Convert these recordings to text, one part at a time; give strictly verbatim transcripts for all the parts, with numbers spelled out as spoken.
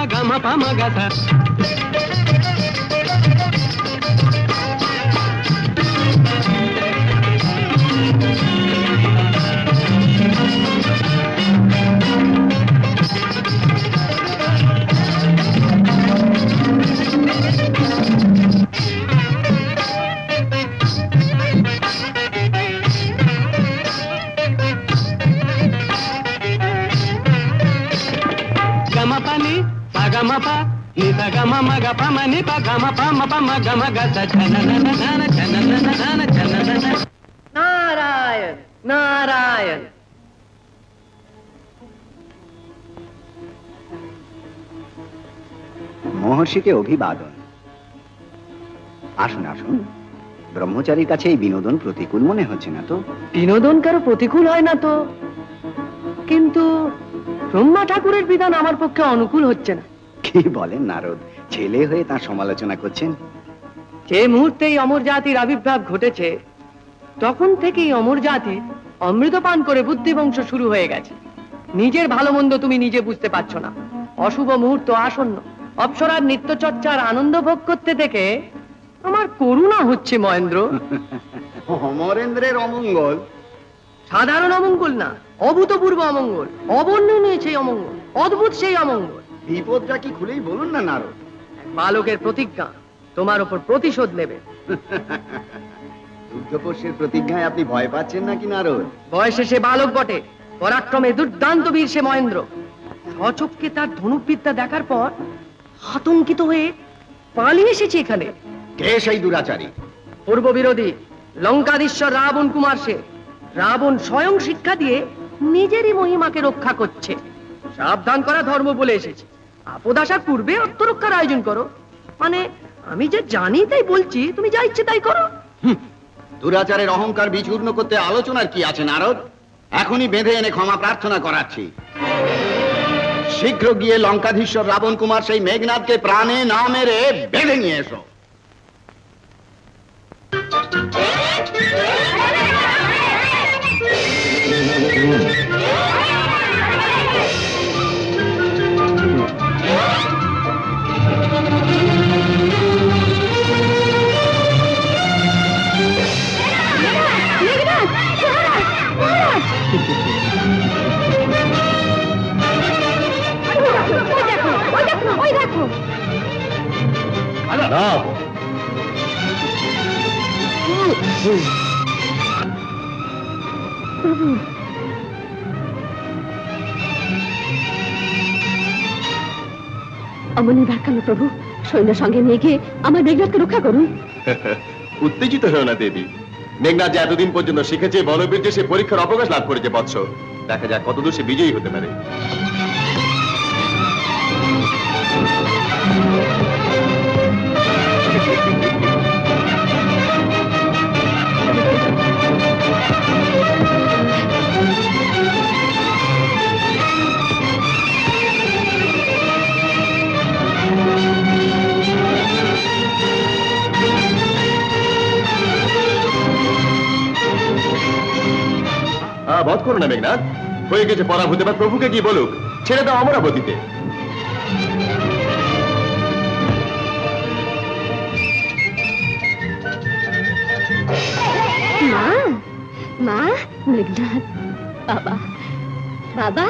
గమ పమ గస గమప నిత గమ మగ పమ నిప గమ పమ పమ గమ గస జనన నన జనన నన జనన নারায়ণ নারায়ণ। মহর্ষিকে অভিবাদন। আসুন আসুন, ব্রহ্মচারীর কাছে এই বিনোদন প্রতিকূল মনে হচ্ছে না তো? বিনোদন কারো প্রতিকূল হয় না তো, কিন্তু ব্রহ্মা ঠাকুরের বিধান আমার পক্ষে অনুকূল হচ্ছে না। কি বলেন নারদ, ছেলে হয়ে তার সমালোচনা করছেন? যে মুহূর্তেই অমর জাতির আবির্ভাব ঘটেছে তখন থেকেই অমর জাতি অমৃত পান করে বুদ্ধিবংশ শুরু হয়ে গেছে। নিজের ভালো মন্দ তুমি নিজে বুঝতে পারছো না। অশুভ মুহূর্ত আসন্ন, অপ্সরার নিত্যচর্চার আনন্দ ভোগ করতে দেখে আমার করুণা হচ্ছে মহেন্দ্র। অমরেন্দ্রের অমঙ্গল সাধারণ অমঙ্গল না, অভূতপূর্ব অমঙ্গল, অবর্ণনীয় সেই অমঙ্গল, অদ্ভুত সেই অমঙ্গল। বিপদটা কি খুলেই বলুন না নারদ। বালকের প্রতিজ্ঞা তোমার উপর প্রতিশোধ নেবে। দুর্যোপস্যের প্রতিজ্ঞায় আপনি ভয় পাচ্ছেন নাকি নারদ? বয়সে সে বালক বটে, পরাক্রমে দুর্দান্ত বীর সে মহেন্দ্র। সচক্ষে তার ধনুর্বিদ্যা দেখার পর আতঙ্কিত হয়ে পালিয়ে এসেছে এখানে। কে সেই দুরাচারী? পূর্ব বিরোধী লঙ্কাধীশ্বর রাবণ কুমার সে। রাবণ স্বয়ং শিক্ষা দিয়ে নিজেরই মহিমাকে রক্ষা করছে। সাবধান করা ধর্ম বলে এসেছে। আপদ আসার পূর্বে আত্মরক্ষার আয়োজন করো। মানে আমি যে জানি তাই বলছি, তুমি যা ইচ্ছে তাই করো। দুরাচারের অহংকার বিচূর্ণ করতে আলোচনার কি আছে নারদ? এখনই বেঁধে এনে ক্ষমা প্রার্থনা করাচ্ছি। শীঘ্র গিয়ে লঙ্কাধীশ্বর রাবণ কুমার সেই মেঘনাথকে প্রাণে না মেরে বেঁধে নিয়ে এসো। অমনি ধাক্কানো প্রভু, সৈন্য সঙ্গে নিয়ে গিয়ে আমার মেঘনাথকে রক্ষা করুন। উত্তেজিত হও না দেবী। মেঘনাথ যে এতদিন পর্যন্ত শিখেছে বলবীর্যে, সে পরীক্ষার অবকাশ লাভ করেছে বৎস। দেখা যাক কতদূর সে বিজয়ী হতে পারে। বধ করো না মেঘনাথ, হয়ে গেছে পরাভূত। এবার প্রভুকে কি বলুক, ছেড়ে দাও অমরাবতীতে। মা, মা, মেঘনাথ, বাবা, বাবা।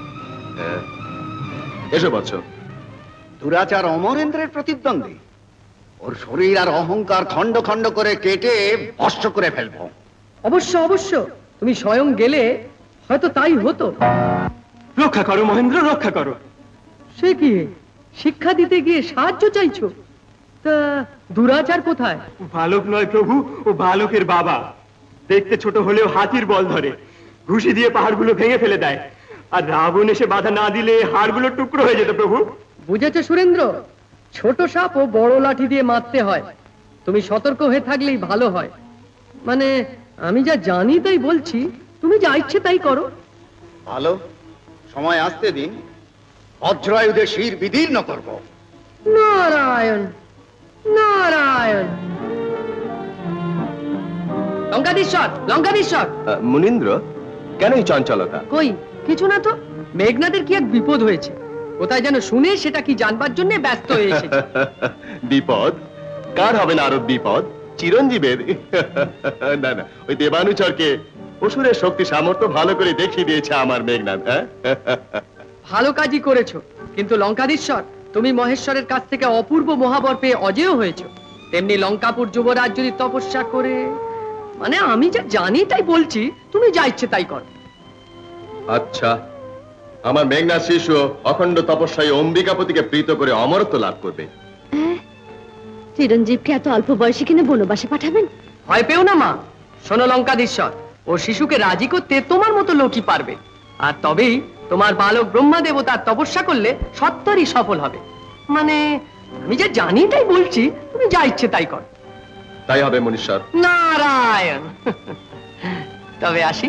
এসো বৎস। দুরাচার অমরেন্দ্রের প্রতিদ্বন্দ্বী। ওর শরীর আর অহংকার খণ্ড খণ্ড করে কেটে ভস্ম করে ফেলবো। অবশ্য অবশ্য, তুমি স্বয়ং গেলে হয়তো তাই হতো। রক্ষা করো মহেন্দ্র, রক্ষা করো। সে কি, শিক্ষা দিতে গিয়ে সাহায্য চাইছো? তা দুরাচার কোথায়? বালক নয় প্রভু, ও বালকের বাবা। দেখতে ছোট হলেও হাতির বল ধরে, ঘুষি দিয়ে পাহাড়গুলো ভেঙে ফেলে দেয়। আর রাবণ এসে বাধা না দিলে হাড়গুলো টুকরো হয়ে যেত প্রভু। বুঝেছো সুরেন্দ্র, ছোট সাপ ও বড় লাঠি দিয়ে মারতে হয়। তুমি সতর্ক হয়ে থাকলেই ভালো হয়। মানে আমি যা জানি তাই বলছি, তুমি যা ইচ্ছে তাই করো। ভালো, সময় আসতে দিন, বজ্রায়ুধে শির বিদীর্ণ করব। নারায়ণ নারায়ণ। লঙ্কাধীশ্বর, লঙ্কাধীশ্বর। মুনীন্দ্র, কেন এই চঞ্চলতা? কই কিছু না তো। মেঘনাদের কি এক বিপদ হয়েছে। কোথায় যেন শুনে সেটা কি জানবার জন্য ব্যস্ত হয়ে এসেছে। বিপদ কার হবে না আরো বিপদ? চিরঞ্জীবের। না না, ওই দেবানুচরকে অসুরের শক্তি সামর্থ্য ভালো করে দেখিয়ে দিয়েছে আমার মেঘনাদ। হ্যাঁ? ভালো কাজই করেছো, কিন্তু লঙ্কাধীশ্বর তুমি মহেশ্বরের কাছ থেকে অপূর্ব মহাবর পেয়ে অজেয় হয়েছো। তেমনি লঙ্কাপুর যুবরাজ যদি তপস্যা করে, মানে আমি যা জানি তাই বলছি, তুমি যা ইচ্ছে তাই করো। আচ্ছা, আমার মেঘনাদ শিশু অখণ্ড তপস্যায় অম্বিকাপতিকে প্রীত করে অমরত্ব লাভ করবে। চিরঞ্জীবকে এত অল্প বয়সে কিনে বনবাসে পাঠাবেন? ভয় পেও না মা, শোনো লঙ্কাধীশ্বর, ও শিশুকে রাজি করতে তোমার মতো লোকই পারবে। আর তবেই তোমার বালক ব্রহ্মা দেবতার তপস্যা করলে সত্তরই সফল হবে। মানে আমি যা জানি তাই বলছি, তুমি যা ইচ্ছে তাই কর। তাই হবে মনীশ্বর। নারায়ণ। তবে আসি।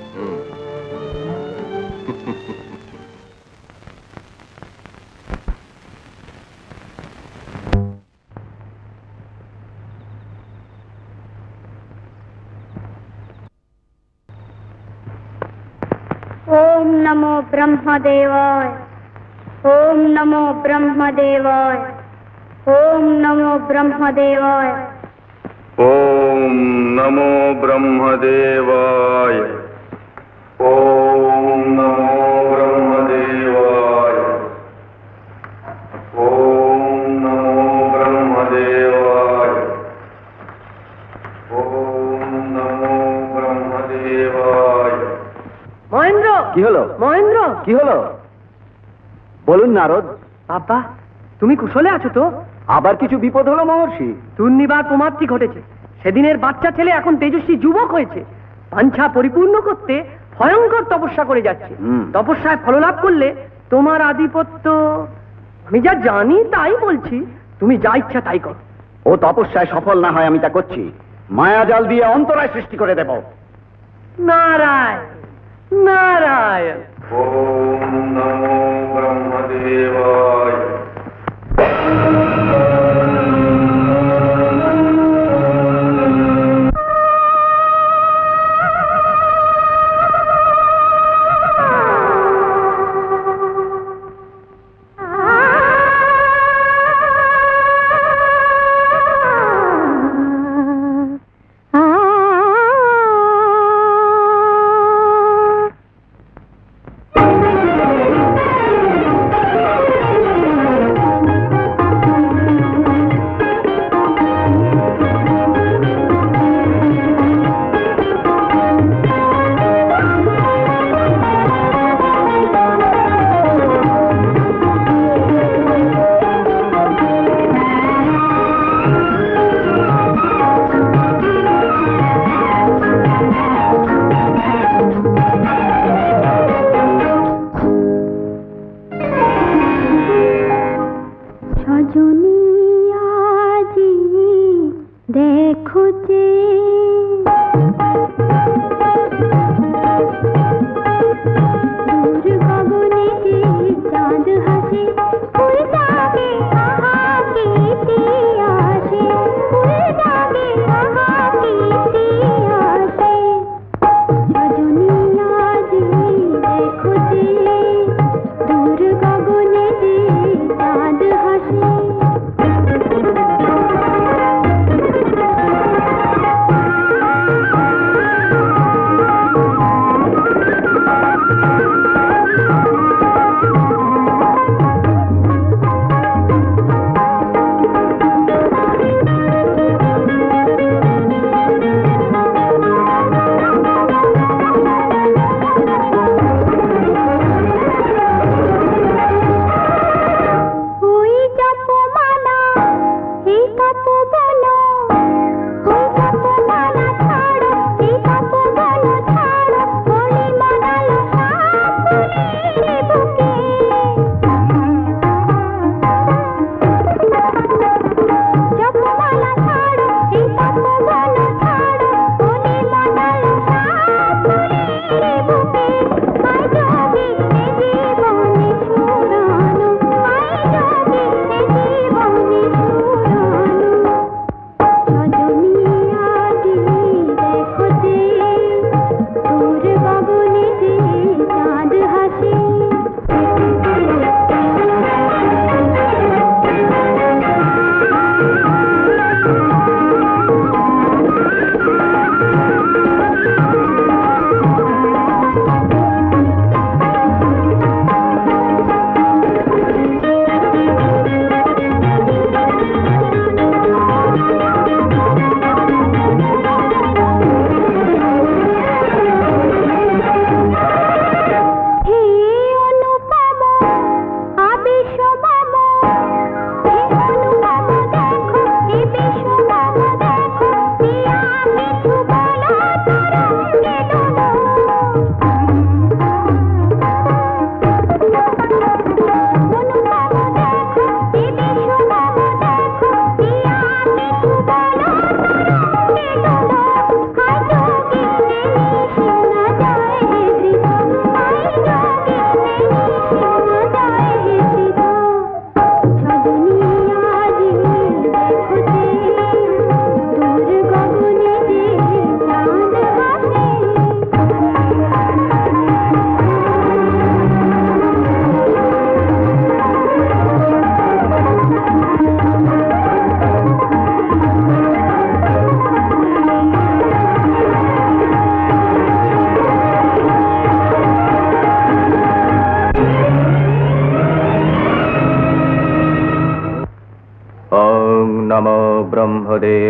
ओम नमो ब्रह्मदेवाय। ओम नमो ब्रह्मदेवाय। ओम नमो ब्रह्मदेवाय। ओम नमो ब्रह्मदेवाय। ओम नमो ब्रह्मदेवाय। ओम नमो ब्रह्मदेवाय। ओम नमो ब्रह्मदेवाय। মহেন্দ্র, কি হলো? মহেন্দ্র, কি হলো বলুন নারদ। বাবা তুমি কুশলে আছো তো? আবার কিছু বিপদ হলো মহর্ষি? দুর্নিবার প্রমাদটি ঘটেছে। সেদিনের বাচ্চা ছেলে এখন তেজস্বী যুবক হয়েছে। পাঞ্ছা পরিপূর্ণ করতে ভয়ঙ্কর তপস্যা করে যাচ্ছে। হুম। তপস্যায় ফললাভ করলে তোমার আধিপত্য, আমি যা জানি তাই বলছি, তুমি যা ইচ্ছা তাই কর। ও তপস্যায় সফল না হয় আমি তা করছি, মায়াজাল দিয়ে অন্তরায় সৃষ্টি করে দেব। নারায়ণ নারায়ণ। ओम नमो ब्रह्मदेवाय। हासे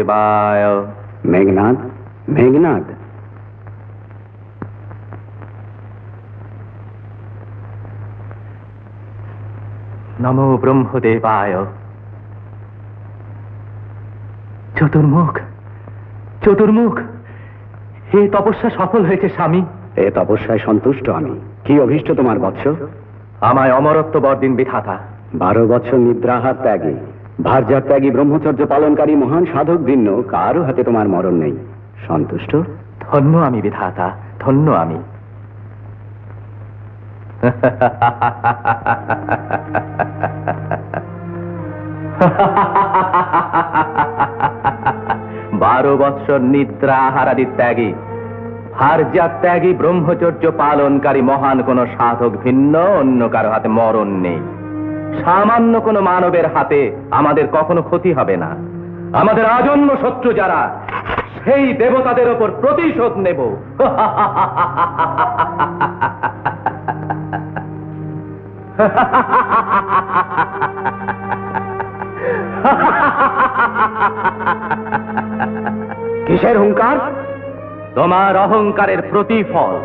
ব্রহ্মদেবায়। মেঘনাদ, মেঘনাদ, নমো ব্রহ্মদেবায়। চতুর্মুখ, চতুর্মুখ, হে তপস্যা সফল হয়েছে স্বামী। এ তপস্যায় সন্তুষ্ট আমি। কি অভীষ্ট তোমার বৎস? আমায় অমরত্ব বরদিন বিধাতা। বারো বছর নিদ্রাহার ত্যাগী, ভার্যার ত্যাগী, ব্রহ্মচর্য পালনকারী মহান সাধক ভিন্ন কারো হাতে তোমার মরণ নেই। সন্তুষ্ট? ধন্য আমি বিধাতা, ধন্য আমি। বারো বৎসর নিদ্রা আহারাদি ত্যাগী, ভার্যা ত্যাগী, ব্রহ্মচর্য পালনকারী মহান কোন সাধক ভিন্ন অন্য কারো হাতে মরণ নেই। সামান্য কোন মানবের হাতে আমাদের কখনো ক্ষতি হবে না। আমাদের আজন্ম শত্রু যারা, সেই দেবতাদের ওপর প্রতিশোধ নেব। কিসের হুঙ্কার? তোমার অহংকারের প্রতিফল।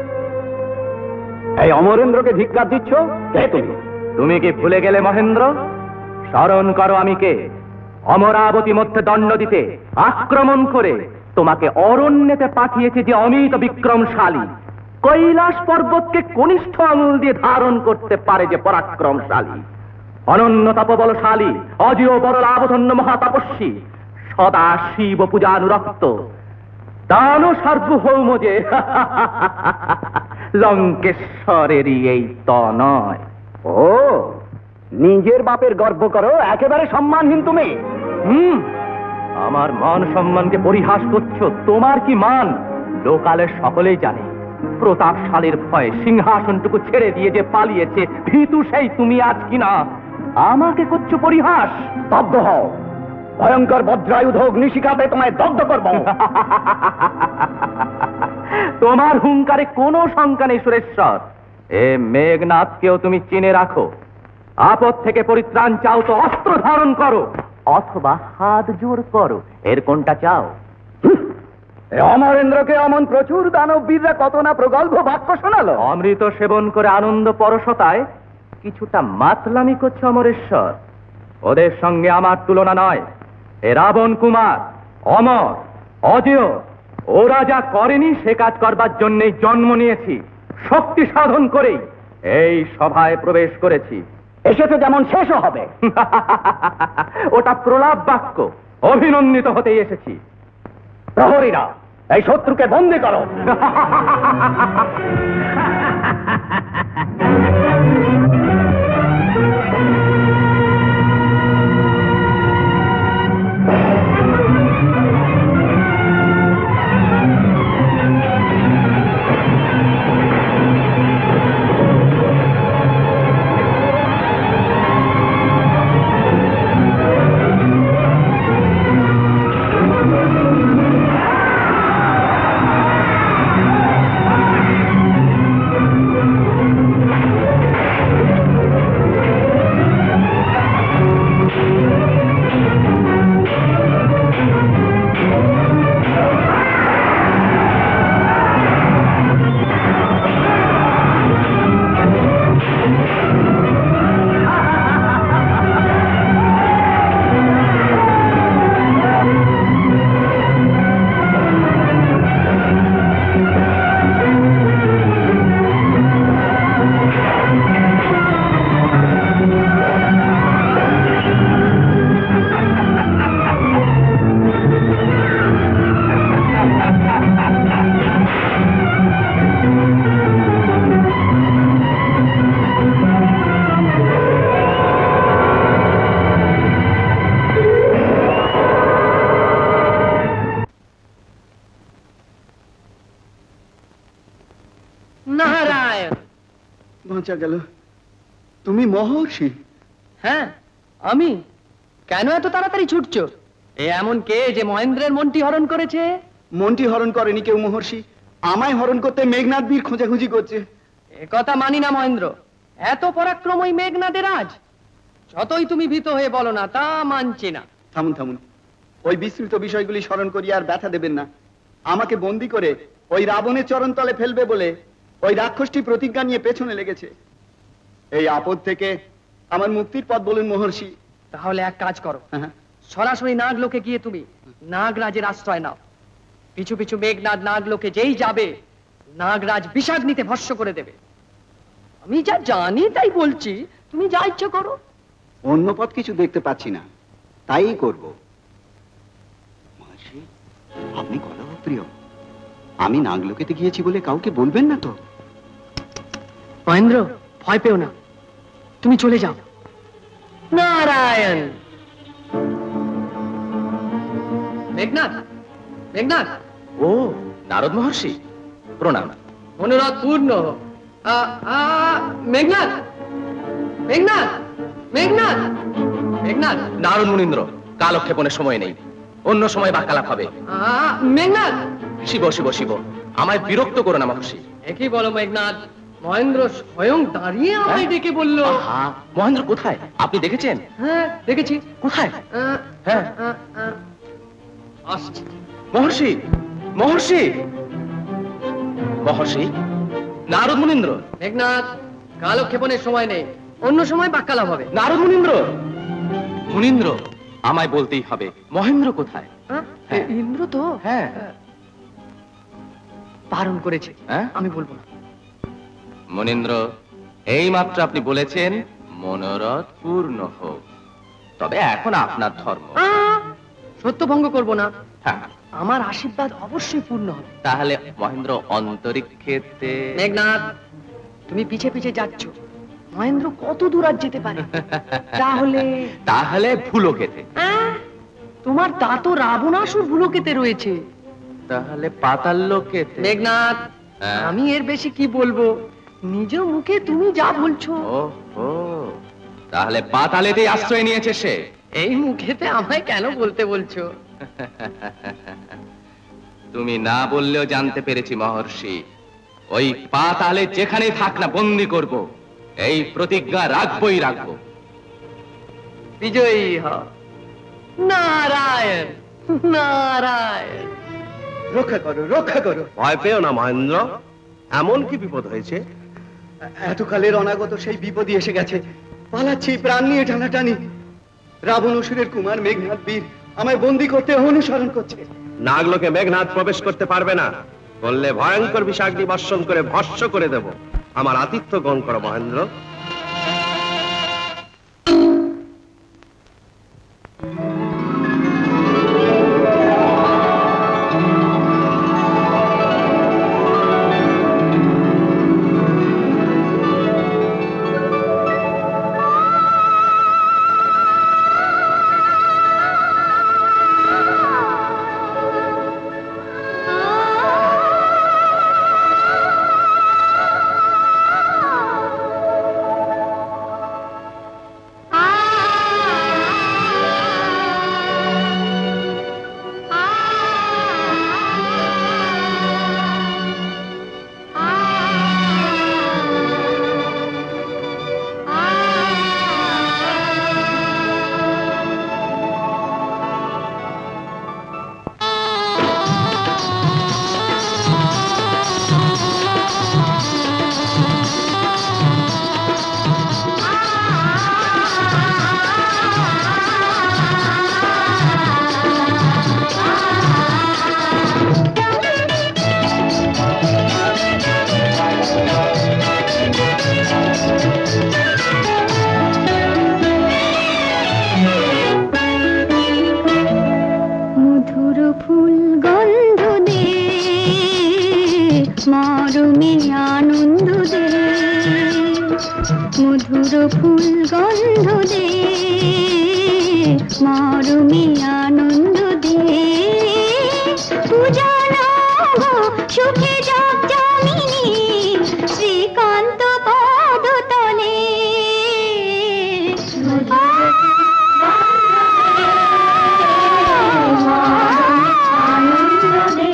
এই অমরেন্দ্রকে ধিক্কার দিচ্ছ? কে তুমি? তুমি কি ভুলে গেলে মহেন্দ্র? স্মরণ করো আমি কে। অমরাবতী মধ্যে দণ্ড দিতে আক্রমণ করে তোমাকে অরণ্যেতে পাঠিয়েছে যে অমিত বিক্রমশালী, কৈলাস পর্বতকে কনিষ্ঠ আঙুল দিয়ে ধারণ করতে পারে যে পরাক্রমশালী, অনন্য তপবলশালী, অজেয় বরলাবধন্য মহাতপস্বী, সদা শিব পূজানুরক্ত, দান সার্বভৌম যে লঙ্কেশ্বরেরই এই ত নয়। ও, নিজের বাপের গর্ব করো, একেবারে সম্মানহীন তুমি। হুম, আমার মান সম্মানকে পরিহাস করছো। তোমার কি মান? লোকালের সকলেই জানে প্রতাপশালীর ভয়ে সিংহাসনটুকু ছেড়ে দিয়ে যে পালিয়েছে ভীতু সেই তুমি আজ কিনা আমাকে করছো পরিহাস। স্তব্ধ হও, ভয়ঙ্কর বজ্রায়ুধ হোক নিশিকাতে তোমায় দগ্ধ করব। তোমার হুঙ্কারে কোনো শঙ্কা নেই সুরেশ্বর। এ মেঘনাথকেও তুমি চিনে রাখো। আপদ থেকে পরিত্রাণ চাও তো অস্ত্র ধারণ করো, অথবা হাত জোড় করো। এর কোনটা চাও? অমরেন্দ্রকে অমন প্রচুর দানব বীররা কত না প্রগল্ভ বাক্য শোনালো। অমৃত সেবন করে আনন্দ পরশতায় কিছুটা মাতলামি করছে অমরেশ্বর। ওদের সঙ্গে আমার তুলনা নয়। এ রাবণ কুমার, অমর, অজেয়, ওরা যা করেনি সে কাজ করবার জন্যই জন্ম নিয়েছি। শক্তি সাধন করেই এই সভায় প্রবেশ করেছি। এসেছে যেমন শেষও হবে। ওটা প্রলাপ বাক্য, অভিনন্দিত হতেই এসেছি। প্রহরীরা, এই শত্রুকে বন্দী করো। বাঁচা গেল। তুমি মহর্ষি? হ্যাঁ আমি। কেন এত তাড়াতাড়ি ছুটছো? এ এমন কে যে মহেন্দ্রের মনটি হরণ করেছে? মনটি হরণ করেনি কেউ মহর্ষি, আমায় হরণ করতে মেঘনাদ বীর খোঁজাখুঁজি করছে। এ কথা মানি না মহেন্দ্র। এত পরাক্রম ওই মেঘনাদের আজ? যতই তুমি ভীত হয়ে বলো না, তা মানছি না। থামুন থামুন, ওই বিস্তৃত বিষয়গুলি স্মরণ করি আর ব্যথা দেবেন না। আমাকে বন্দি করে ওই রাবণের চরণতলে ফেলবে বলে ওই রাক্ষসটি প্রতিজ্ঞা নিয়ে পেছনে লেগেছে। এই আপদ থেকে আমার মুক্তির পথ বলুন মহর্ষি। তাহলে এক কাজ করো, হ্যাঁ, সরাসরি নাগলোকে গিয়ে তুমি নাগরাজের আশ্রয় নাও। পিছু পিছু মেঘনাদ নাগলোকে যেই যাবে, নাগরাজ বিষাগ্নিতে ভস্ম করে দেবে। আমি যা জানি তাই বলছি, তুমি যা ইচ্ছে করো। অন্য পথ কিছু দেখতে পাচ্ছি না, তাই করব। মহর্ষি, আপনি কলহ প্রিয়। আমি নাগলোকেতে গিয়েছি বলে কাউকে বলবেন না তো? মহেন্দ্র, ভয় পেও না, তুমি চলে যাও। নারায়ণ। মেঘনাদ, মেঘনাদ। ও নারদ মহর্ষি, প্রণাম। মনোরথ পূর্ণ হোক। আ, আ, মেঘনাদ, মেঘনাদ, মেঘনাদ, মেঘনাদ। নারদ মুনীন্দ্র, কালক্ষেপণের সময় নেই, অন্য সময় বাক্যালাপ হবে। আ, মেঘনাদ। শিব শিব শিব, আমায় বিরক্ত করো না মহর্ষি। একই বলো মেঘনাদ, মহেন্দ্র স্বয়ং দাঁড়িয়ে আমায় ডেকে বলল। আহা, মহেন্দ্র কোথায়? আপনি দেখেছেন? হ্যাঁ, দেখেছি। কোথায়? আ, হ্যাঁ। আ, আ, আসছে। মহর্ষি, মহর্ষি, মহর্ষি, নারদ মুনীন্দ্র। মেঘনাদ, কালক্ষেপণের সময় নেই, অন্য সময় বাক্যালাপ হবে। নারদ মুনীন্দ্র, মুনীন্দ্র, আমায় বলতেই হবে, মহেন্দ্র কোথায়? হ্যাঁ? হ্যাঁ। ইন্দ্র তো হ্যাঁ। বারণ করেছে, হ্যাঁ? আমি বলবো না। মুনীন্দ্র, এই মাত্র আপনি বলেছেন মনোরথ পূর্ণ হোক, তবে এখন আপনার ধর্ম। আ, সত্য ভঙ্গ করবো না, হ্যাঁ, আমার আশীর্বাদ অবশ্যই পূর্ণ হবে। তাহলে মহেন্দ্র অন্তরিক্ষেতে। মেঘনাদ, তুমি পিছে পিছে যাচ্ছ, মহেন্দ্র কত দূর আর যেতে পারে? তাহলে তাহলে ভুলোকেতে। আ, তোমার তা তো রাবণাসুর ভুলোকেতে রয়েছে। তাহলে পাতাল লোকেতে। মেঘনাদ, হ্যাঁ। আমি এর বেশি কি বলবো, নিজ মুখে তুমি যা বলছো। ও ও, তাহলে পাতালেতেই আশ্রয় নিয়েছে সে। এই মুখেতে আমায় কেন বলতে বলছো? তুমি না বললেও জানতে পেরেছি মহর্ষি, ওই পাতালে যেখানেই থাক না বন্দি করব, এই প্রতিজ্ঞা রাখবই রাখবো। বিজয়ী হ। নারায়ণ, নারায়ণ। রক্ষা করো, রক্ষা করো। ভয় পেও না মহেন্দ্র, এমন কি বিপদ হয়েছে? এতকালের অনাগত সেই বিপদই এসে গেছে। পালাচ্ছি প্রাণ নিয়ে টানাটানি। রাবণ অসুরের কুমার মেঘনাদ বীর আমায় বন্দি করতে অনুসরণ করছে। নাগলোকে মেঘনাদ প্রবেশ করতে পারবে না, বললে ভয়ঙ্কর বিষাগ্নি বর্ষণ করে ভস্ম করে দেব। আমার আতিথ্য গ্রহণ করো মহেন্দ্র। মধুর ফুল গন্ধ দে, মরমে আনন্দ দে, পূজা সুখে জপ জামিনী শ্রীকান্ত পদ তলে। আনন্দ দে।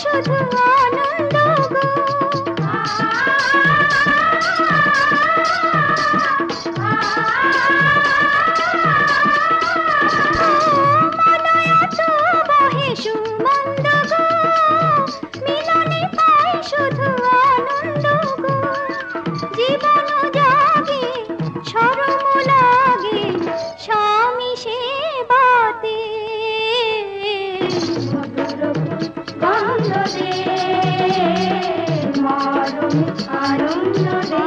শুধু আনন্দ গো মনয়ত বহে সুমন্দ গো মিলনে পাই শুধু আনন্দ গো জীবন জাগে শরম লাগে স্বামী সেবাতে গন্ধ দে মরণ আনন্দ দে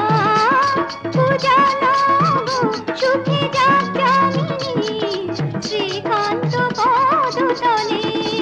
পূজা সুখে যাক জামিনী শ্রীকান্ত পদতলে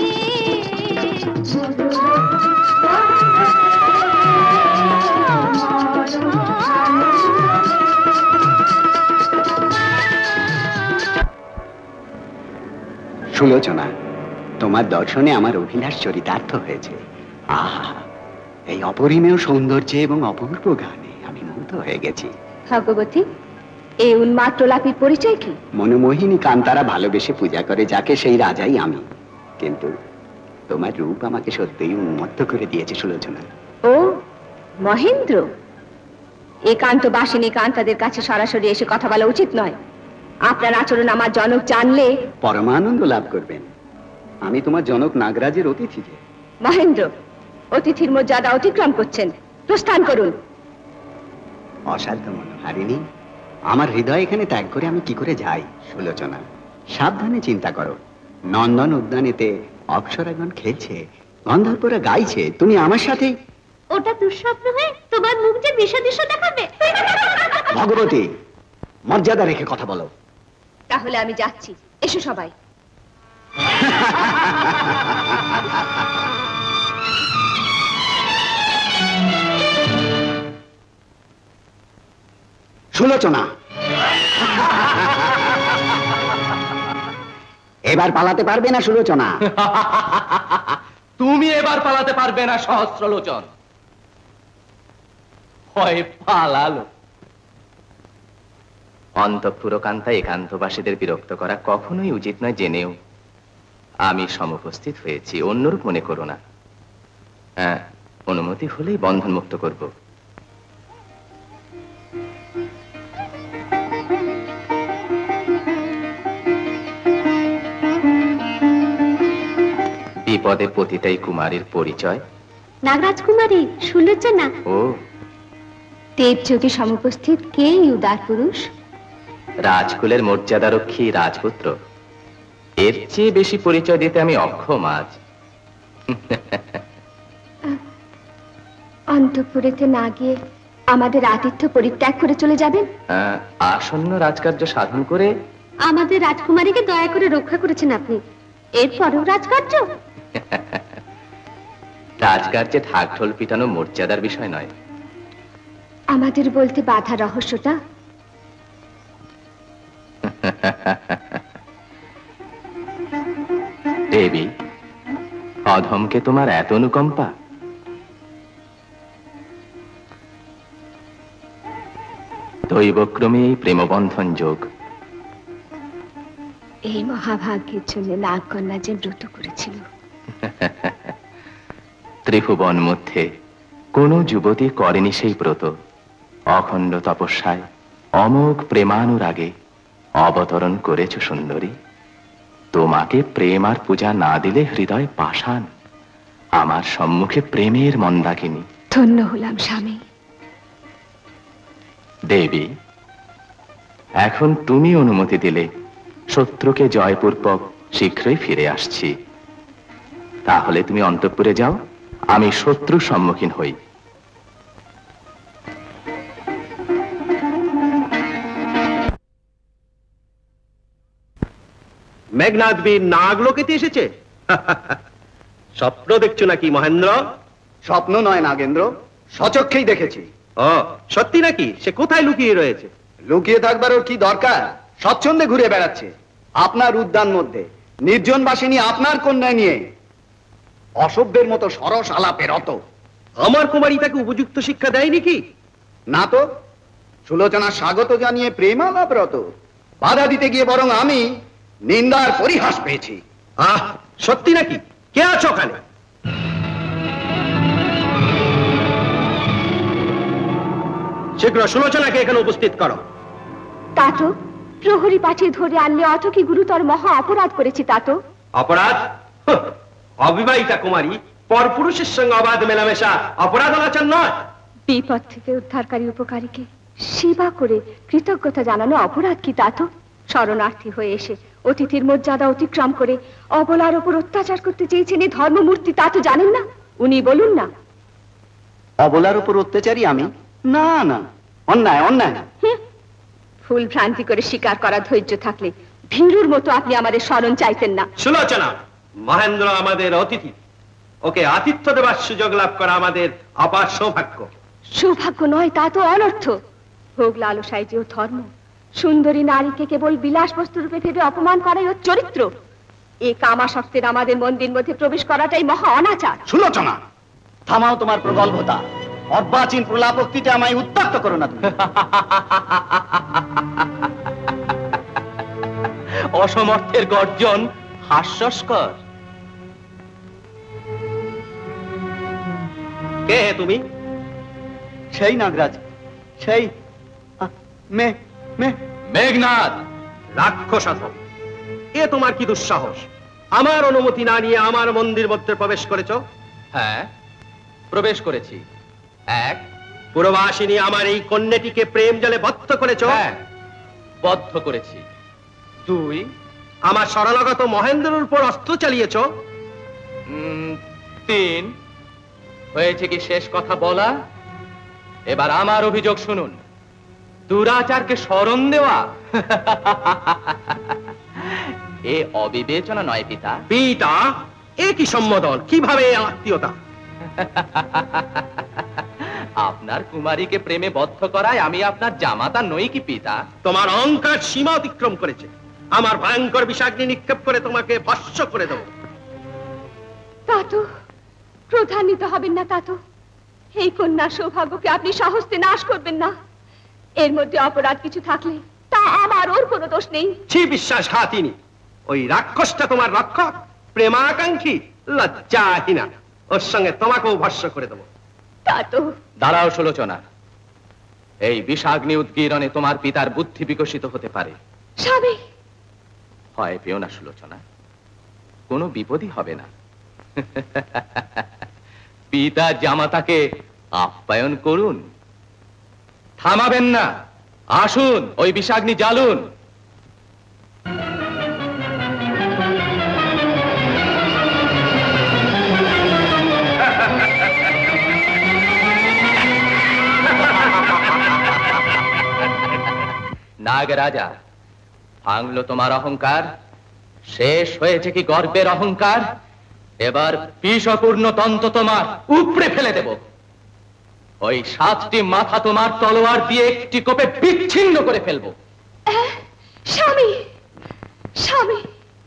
সুলোচনা, তোমার দর্শনে আমার অভিলাষ চরিতার্থ হয়েছে। আহা, এই অপরিমেয় সৌন্দর্যে এবং অপূর্ব গানে আমি মুগ্ধ হয়ে গেছি। ভগবতী, এই উন্মাত্র লাপির পরিচয় কি? মনোমোহিনী কান্তারা ভালোবেসে পূজা করে যাকে, সেই রাজাই আমি। কিন্তু তোমার রূপ আমাকে সত্যিই উন্মত্ত করে দিয়েছে সুলোচনা। ও মহেন্দ্র, একান্ত বাসিনী কান্তাদের কাছে সরাসরি এসে কথা বলা উচিত নয়। আপনার আচরণ আমার জনক জানলে পরমানন্দ লাভ করবেন। আমি তোমার জনক নাগরাজের অতিথি যে। মহেন্দ্র, অতিথির মর্যাদা অতিক্রম করছেন, প্রস্থান করুন। অসাধ্য মনোহারিণী, আমার হৃদয় এখানে ত্যাগ করে আমি কি করে যাই? সুলোচনা, সাবধানে চিন্তা করো। নন্দন উদ্যানেতে অপ্সরাগণ খেলছে, গন্ধর্বরা গাইছে, তুমি আমার সাথে। ওটা দুঃস্বপ্ন হয়ে তোমার মুখ যে বিষদৃশ্য দেখাবে। ভগবতী, মর্যাদা রেখে কথা বলো। তাহলে আমি যাচ্ছি, এসো সবাই। সুলোচনা, এবার পালাতে পারবে না সুলোচনা। তুমি এবার পালাতে পারবে না সহস্রলোচন। হয় পালালো। অন্তঃপুরকান্তা একান্তবাসীদের বিরক্ত করা কখনোই উচিত নয় জেনেও আমি সমুপস্থিত হয়েছি, অন্যরূপ মনে করো না। হ্যাঁ, অনুমতি হলেই বন্ধন মুক্ত করব। বিপদে পতিতাই কুমারীর পরিচয়। নাগরাজ কুমারী সুলোচনা। ও, দেবযোগে সমুপস্থিত কে উদার পুরুষ? রাজকুলের মর্যাদারক্ষী রাজপুত্র। এর চেয়ে বেশি পরিচয় দিতে আমি অক্ষম আজ। অন্তঃপুরেতে না গিয়ে আমাদের আতিথ্য পরিত্যাগ করে চলে যাবেন? আহ, আসন্ন রাজকার্য সাধন করে আমাদের রাজকুমারীকে দয়া করে রক্ষা করেছেন আপনি, এরপরেও রাজকার্য? রাজকার্যে ঢাক ঢোল পিটানো মর্যাদার বিষয় নয়। আমাদের বলতে বাধা রহস্যটা? দেবী, অধমকে তোমার এত অনুকম্পা? দৈবক্রমে এই প্রেমবন্ধন যোগ। এই মহাভাগ্যের জন্য নাগকন্যা যে ব্রত করেছিল। ত্রিভুবন মধ্যে কোন যুবতী করেনি সেই ব্রত। অখণ্ড তপস্যায় অমোঘ প্রেমানুরাগে অবতরণ করেছ সুন্দরী। তোমাকে প্রেম আর পূজা না দিলে হৃদয় পাষাণ। আমার সম্মুখে প্রেমের মন্দাকিনী। ধন্য হলাম স্বামী। দেবী, এখন তুমি অনুমতি দিলে শত্রুকে জয়পূর্বক শীঘ্রই ফিরে আসছি। তাহলে তুমি অন্তঃপুরে যাও, আমি শত্রুর সম্মুখীন হই। মেঘনাদ বীর নাগলোকেতে এসেছে। স্বপ্ন দেখছো নাকি মহেন্দ্র? স্বপ্ন নয় নাগেন্দ্র, সচক্ষেই দেখেছি। ও, সত্যি নাকি? সে কোথায় লুকিয়ে রয়েছে? লুকিয়ে থাকবার ওর কি দরকার? স্বচ্ছন্দে ঘুরে বেড়াচ্ছে আপনার উদ্যান মধ্যে, নির্জন বাসিনী আপনার কন্যা নিয়ে অসভ্যের মতো সরস আলাপে রত। আমার কুমারী তাকে উপযুক্ত শিক্ষা দেয়নি কি? না তো, সুলোচনা স্বাগত জানিয়ে প্রেমালাপ রত, বাধা দিতে গিয়ে বরং আমি নিন্দার পরিহাস পেয়েছি। আহ, সত্যি নাকি? কে আছো ওখানে? শীঘ্র সুলোচনাকে এখানে উপস্থিত করো। তাতো প্রহরী পাঠিয়ে ধরে আনলে অত কি গুরুতর মহা অপরাধ করেছি তাতো? অপরাধ? হুঁ, অবিবাহিতা কুমারী পরপুরুষের সঙ্গে অবাধ মেলামেশা অপরাধ আলোচন নয়। বিপদ থেকে উদ্ধারকারী উপকারীকে সেবা করে কৃতজ্ঞতা জানানো অপরাধ কি তাতো? শরণার্থী হয়ে এসে অতিথির মর্যাদা অতিক্রম করে অবলার ওপর অত্যাচার করতে চেয়েছেন এই ধর্মমূর্তি, তা তো জানেন না? উনি বলুন না। অবলার উপর অত্যাচারী আমি? না না, অন্যায় অন্যায়। ভুল ভ্রান্তি করে স্বীকার করার ধৈর্য থাকলে ভীরুর মতো আপনি আমাদের শরণ চাইতেন না। সুলোচনা, মহেন্দ্র আমাদের অতিথি, ওকে আতিথ্য দেবার সুযোগ লাভ করা আমাদের অপার সৌভাগ্য। সৌভাগ্য নয়, তা তো অনর্থ। ভোগ লালসাই যে ও ধর্ম, সুন্দরী নারীকে কেবল বিলাস বস্তু রূপে ভেবে অপমান করাই ওর চরিত্র। এই কামাসক্তের আমাদের মন্দির মধ্যে প্রবেশ করাটাই মহা অনাচার। সুলোচনা, থামাও তোমার প্রগল্ভতা। অর্বাচীন প্রলাপোক্তিতে আমায় উত্তপ্ত করো না তুমি। অসমর্থের গর্জন হাস্যস্কর। কে হে তুমি? সেই নাগরাজ, সেই আহ, মে মে মেঘনাদ। রাক্ষসাধম, এ তোমার কি দুঃসাহস? আমার অনুমতি না নিয়ে আমার মন্দির মধ্যে প্রবেশ করেছ? হ্যাঁ, প্রবেশ করেছি। এক, পুরবাসিনী আমার এই কন্যাটিকে প্রেম জালে বদ্ধ করেছ? হ্যাঁ, বদ্ধ করেছি। দুই, আমার শরণাগত মহেন্দ্রের উপর অস্ত্র চালিয়েছ? উম, তিন, হয়েছে কি শেষ কথা বলা? এবার আমার অভিযোগ শুনুন। দুরাচারকে স্মরণ দেওয়া এ অবিবেচনা নয় পিতা। পিতা, এ কি সম্বোধন? কিভাবে এ আত্মীয়তা? আপনার কুমারীকে প্রেমে বদ্ধ করায় আমি আপনার জামাতা নই কি পিতা? তোমার অহংকার সীমা অতিক্রম করেছে। আমার ভয়ঙ্কর বিষাগ্নি নিক্ষেপ করে তোমাকে ভস্ম করে দেব। তাতো ক্রোধান্বিত হবেন না তাতো। এই কন্যা সৌভাগ্যকে আপনি সহস্তে নাশ করবেন না। এর মধ্যে অপরাধ কিছু থাকলে তা আমার, ওর কোনো দোষ নেই। ছি বিশ্বাসঘাতিনী! ওই রাক্ষসটা তোমার রক্ষক, প্রেমাকাঙ্ক্ষী, লজ্জাহীনা। ওর সঙ্গে তোমাকেও ভস্ম করে দেব। তাতো দাঁড়াও সুলোচনা, এই বিষাগ্নি উদ্গীরণে তোমার পিতার বুদ্ধি বিকশিত হতে পারে। স্বামী, ভয় পেও না সুলোচনা, কোনো বিপদই হবে না। পিতা জামাতাকে আপ্যায়ন করুন। থামাবেন না, আসুন ওই বিষাগ্নি জ্বালুন। নাগরাজা, ভাঙলো তোমার অহংকার, শেষ হয়েছে কি গর্বের অহংকার? এবার বিষপূর্ণ তন্ত্র তোমার উপড়ে ফেলে দেব। ওই সাতটি মাথা তোমার তলোয়ার দিয়ে একটি কোপে বিচ্ছিন্ন করে ফেলবো। স্বামী, স্বামী।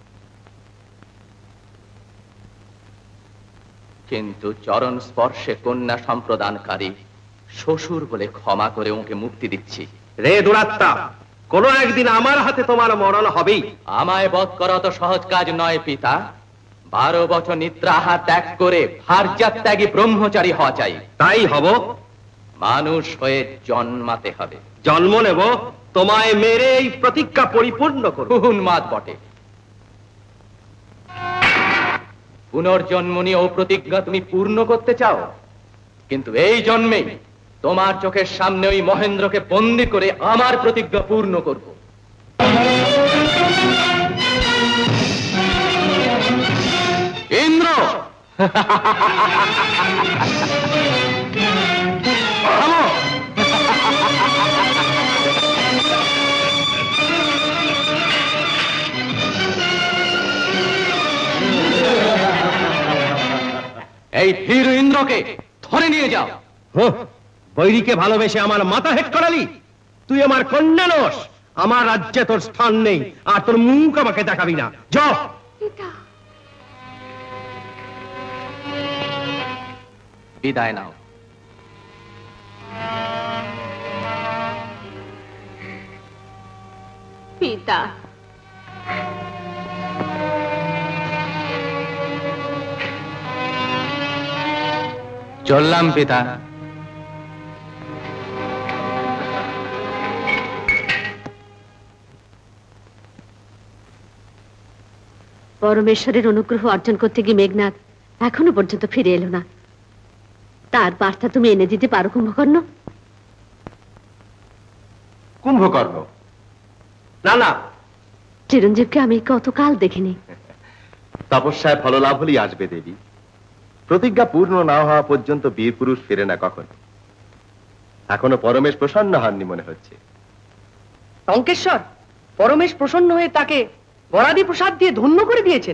কিন্তু চরণ স্পর্শে কন্যা সম্প্রদানকারী শ্বশুর বলে ক্ষমা করে ওকে মুক্তি দিচ্ছি। রে দুরাত্মা, কোন একদিন আমার হাতে তোমার মরণ হবেই। আমায় বধ করা তো সহজ কাজ নয় পিতা। বারো বছর নিদ্রাহার ত্যাগ করে ভার্যা ত্যাগী ব্রহ্মচারী হওয়া চাই। তাই হব। মানুষ হয়ে জন্মাতে হবে। জন্ম নেব, তোমায় মেরে এই প্রতিজ্ঞা পরিপূর্ণ করব। উন্মাদ বটে। পুনর্জন্ম নিয়ে ও প্রতিজ্ঞা তুমি পূর্ণ করতে চাও, কিন্তু এই জন্মেই তোমার চোখের সামনে ওই মহেন্দ্রকে বন্দী করে আমার প্রতিজ্ঞা পূর্ণ করব। ইন্দ্র, থামো। এই ভীরু ইন্দ্রকে ধরে নিয়ে যাও। বৈরীকে ভালোবেসে আমার মাথা হেট করালি? তুই আমার কন্যা নস, আমার রাজ্যে তোর স্থান নেই, আর তোর মুখ আমাকে দেখাবি না। যাও। বিদায় নাও। পিতা, চললাম পিতা। পরমেশ্বরের অনুগ্রহ অর্জন করতে গিয়ে মেঘনাথ এখনো পর্যন্ত ফিরে এলো না। তার বার্তা তুমি এনে দিতে পারো কুম্ভকর্ণ? কুম্ভকর্ণ? না না, চিরঞ্জীবকে আমি কতকাল দেখিনি। তপস্যায় ফললাভ হলেই আসবে দেবী। প্রতিজ্ঞা পূর্ণ না হওয়া পর্যন্ত বীর পুরুষ ফিরে না কখনো। এখনো পরমেশ প্রসন্ন হননি মনে হচ্ছে। লঙ্কেশ্বর, পরমেশ প্রসন্ন হয়ে তাকে বরাদি প্রসাদ দিয়ে ধন্য করে দিয়েছেন।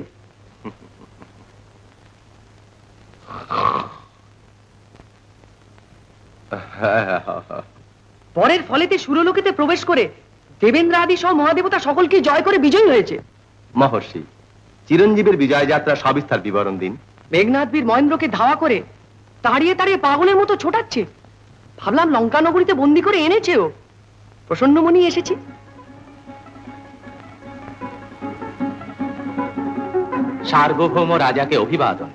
পরের ফলেতে সুরলোকেতে প্রবেশ করে দেবেন্দ্র আদি সহ মহাদেবতা সকলকে জয় করে বিজয়ী হয়েছে। মহর্ষি, চিরঞ্জীবের বিজয় যাত্রা সবিস্তার বিবরণ দিন। মেঘনাথ বীর মহেন্দ্রকে ধাওয়া করে তাড়িয়ে তাড়িয়ে পাগলের মতো ছোটাচ্ছে। ভাবলাম লঙ্কা নগরীতে বন্দি করে এনেছেও। প্রসন্নমণি এসেছি। সার্বভৌম রাজাকে অভিবাদন।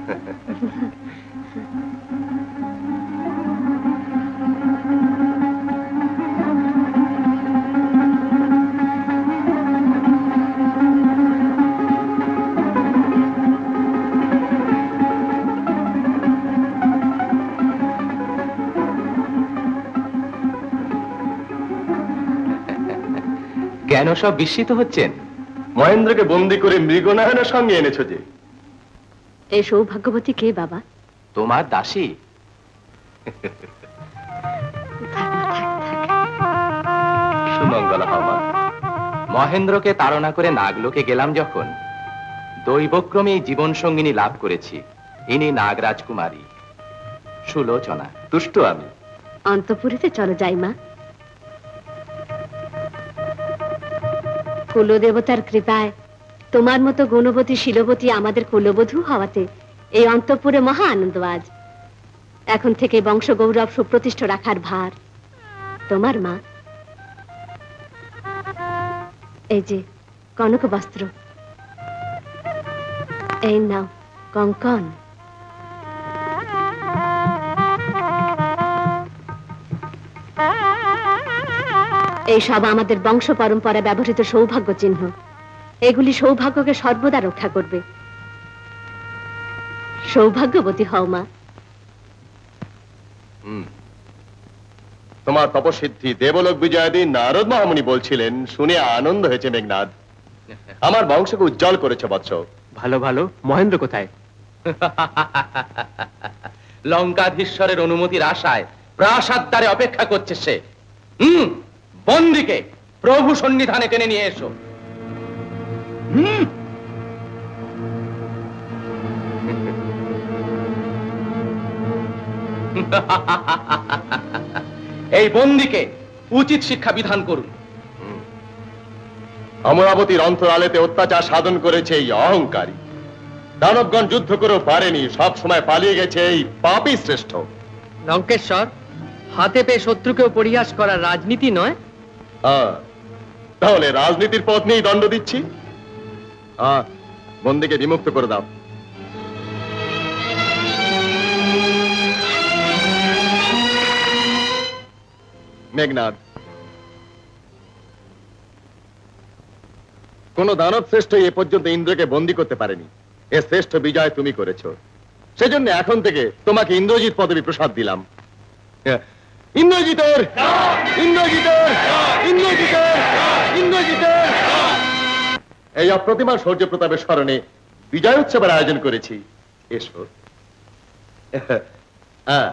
কেন সব বিস্মিত হচ্ছেন? মহেন্দ্রকে বন্দি করে মৃগনয়নের সঙ্গে এনেছো যে। এই সৌভাগ্যবতী কে বাবা? তোমার দাসী। সুমঙ্গল হও মা। মহেন্দ্রকে তাড়না করে নাগলোকে গেলাম যখন, দৈবক্রমে এই জীবন সঙ্গিনী লাভ করেছি। ইনি নাগরাজকুমারী সুলোচনা। তুষ্ট আমি। অন্তঃপুরেতে চলো যাই মা। কুলদেবতার কৃপায় তোমার মতো গুণবতী শীলবতী আমাদের কুলবধূ হওয়াতে এই অন্তঃপুরে মহা আনন্দ আজ। এখন থেকে বংশ গৌরব সুপ্রতিষ্ঠ রাখার ভার তোমার মা। এই যে কনক বস্ত্র, এই নাও কঙ্কন। এই সব আমাদের বংশ পরম্পরা ব্যবহৃত সৌভাগ্য চিহ্ন। এগুলি সৌভাগ্যকে সর্বদা রক্ষা করবে। সৌভাগ্যবতী হও মা। তোমার তপসিদ্ধি দেবলোক বিজয় দিন নারদ মহামুনি বলছিলেন, শুনে আনন্দ হয়েছে মেঘনাদ। আমার বংশকে উজ্জ্বল করেছে বৎস। ভালো ভালো। মহেন্দ্র কোথায়? লঙ্কাধীশ্বরের অনুমতির আশায় প্রাসাদ দ্বারে অপেক্ষা করছে সে। হুম, বন্দিকে প্রভু সন্নিধানে টেনে নিয়ে এসো। এই বন্দিকে উচিত শিক্ষা বিধান করুন। অমরাবতীর অন্তরালেতে অত্যাচার সাধন করেছে এই অহংকারী। দানবগণ যুদ্ধ করেও পারেনি, সব সময় পালিয়ে গেছে এই পাপী শ্রেষ্ঠ। লঙ্কেশ্বর, হাতে পেয়ে শত্রুকেও পরিহাস করা রাজনীতি নয়। হ্যাঁ, তাহলে রাজনীতির পথ নিয়েই দণ্ড দিচ্ছি। হ্যাঁ, বন্দিকে বিমুক্ত করে দাও। মেঘনাদ, কোন দানব শ্রেষ্ঠ এ পর্যন্ত ইন্দ্রকে বন্দী করতে পারেনি। এ শ্রেষ্ঠ বিজয় তুমি করেছো, সেজন্য এখন থেকে তোমাকে ইন্দ্রজিৎ পদবী প্রসাদ দিলাম। ইন্দ্রজিতের ইন্দ্রজিতের ইন্দ্রজিতের ইন্দ্রজিতের এই অপ্রতিমা শৌর্য প্রতাপের স্মরণে বিজয় উৎসবের আয়োজন করেছি। এসো। হ্যাঁ,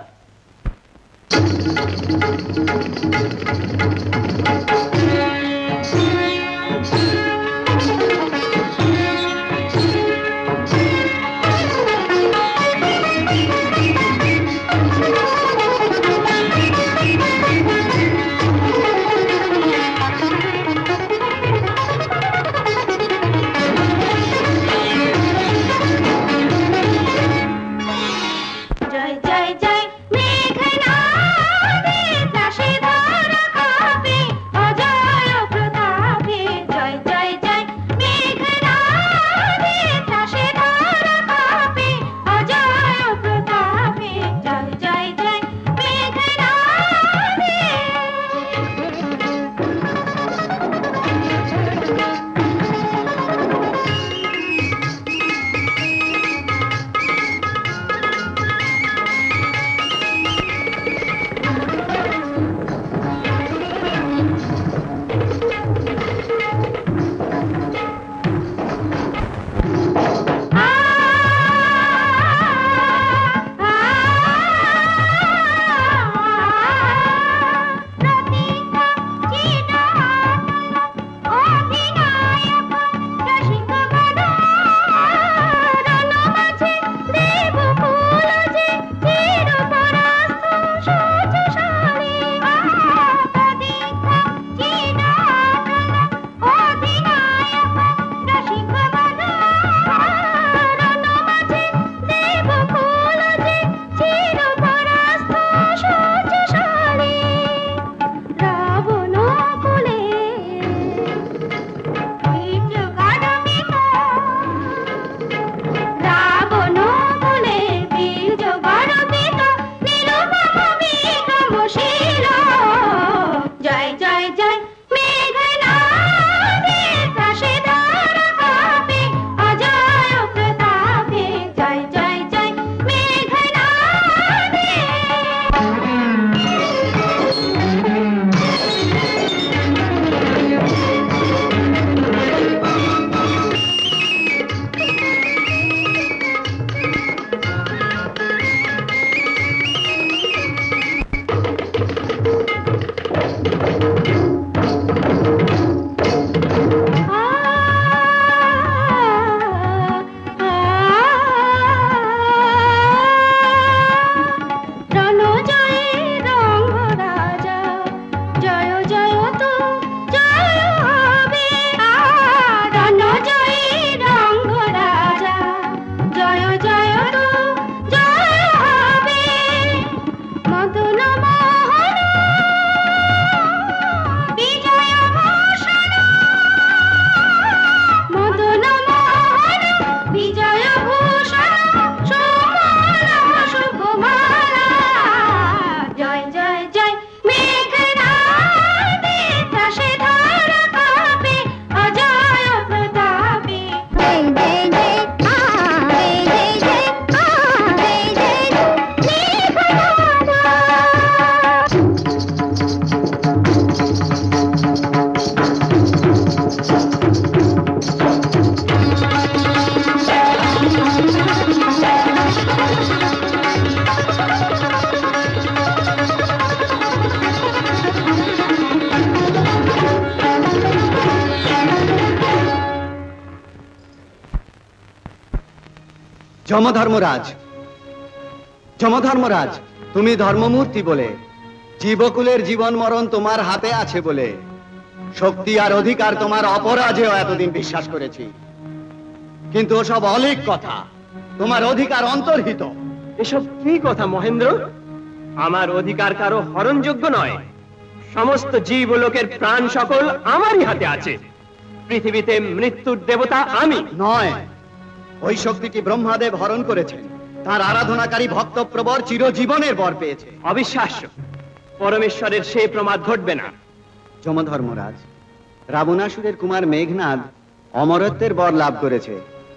যমধর্মরাজ, যমধর্মরাজ, তুমি ধর্মমূর্তি বলে, জীবকুলের জীবন মরণ তোমার হাতে আছে বলে শক্তি আর অধিকার তোমার অপরাজেয় এতদিন বিশ্বাস করেছি, কিন্তু ওসব অলীক কথা। তোমার অধিকার অন্তর্হিত। এসব কি কথা মহেন্দ্র? আমার অধিকার কারো হরণযোগ্য নয়। সমস্ত জীব ও লোকের প্রাণ সকল আমারই হাতে আছে। পৃথিবীতে মৃত্যুর দেবতা আমি নয়, ওই শক্তিটি ব্রহ্মাদেব হরণ করেছেন। তার আরাধনাকারী ভক্তপ্রবর চিরজীবনের বর পেয়েছে। অবিশ্বাস্য। পরমেশ্বরের সে প্রমাদ ঘটবে না। যমধর্মরাজ, রাবণাসুরের কুমার মেঘনাদ অমরত্বের বর লাভ করেছে।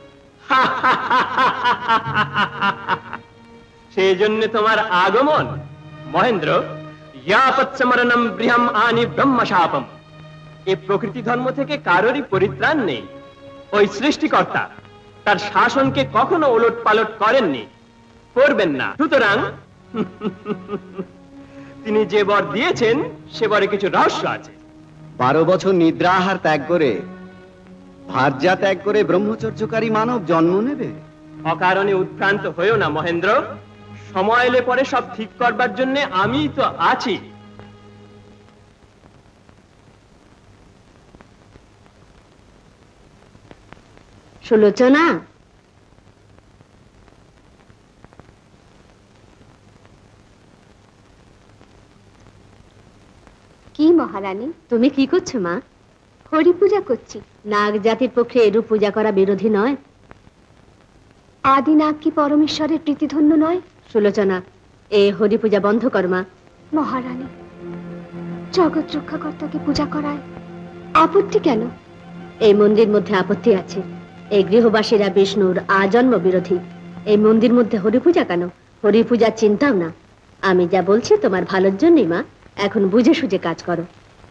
সেই জন্য তোমার আগমন। মহেন্দ্র, ইয়াপৎসমরণম বৃহম আনি ব্রহ্মশাপম। এই প্রকৃতি ধর্ম থেকে কারোরই পরিত্রাণ নেই। ওই সৃষ্টিকর্তা তার শাসনকে কখনো ওলট পালট করেননি, করবেন না। সুতরাং তিনি যে বর দিয়েছেন সে বরে কিছু রহস্য আছে। বারো বছর নিদ্রাহার ত্যাগ করে, ভার্যা ত্যাগ করে ব্রহ্মচর্যকারী মানব জন্ম নেবে। অকারণে উৎক্রান্ত হয়েও না মহেন্দ্র। সময় এলে পরে সব ঠিক করবার জন্য আমি তো আছি। সুলোচনা, কি মহারানী? তুমি কি করছো মা? হরি পূজা করছি। নাগ জাতির পক্ষে এরূপ পূজা করা বিরোধী নয়। আদি নাগ কি পরমেশ্বরের প্রীতিধন্য নয়? সুলোচনা, এ হরি পূজা বন্ধ কর মা। মহারানী, জগৎ রক্ষাকর্তাকে পূজা করায় আপত্তি কেন? এই মন্দির মধ্যে আপত্তি আছে। এই গৃহবাসীরা বিষ্ণুর আজন্ম বিরোধী। এই মন্দির মধ্যে হরি পূজা কেন? হরি পূজার চিন্তাও না। আমি যা বলছি তোমার ভালোর জন্যই মা। এখন বুঝে সুঝে কাজ করো।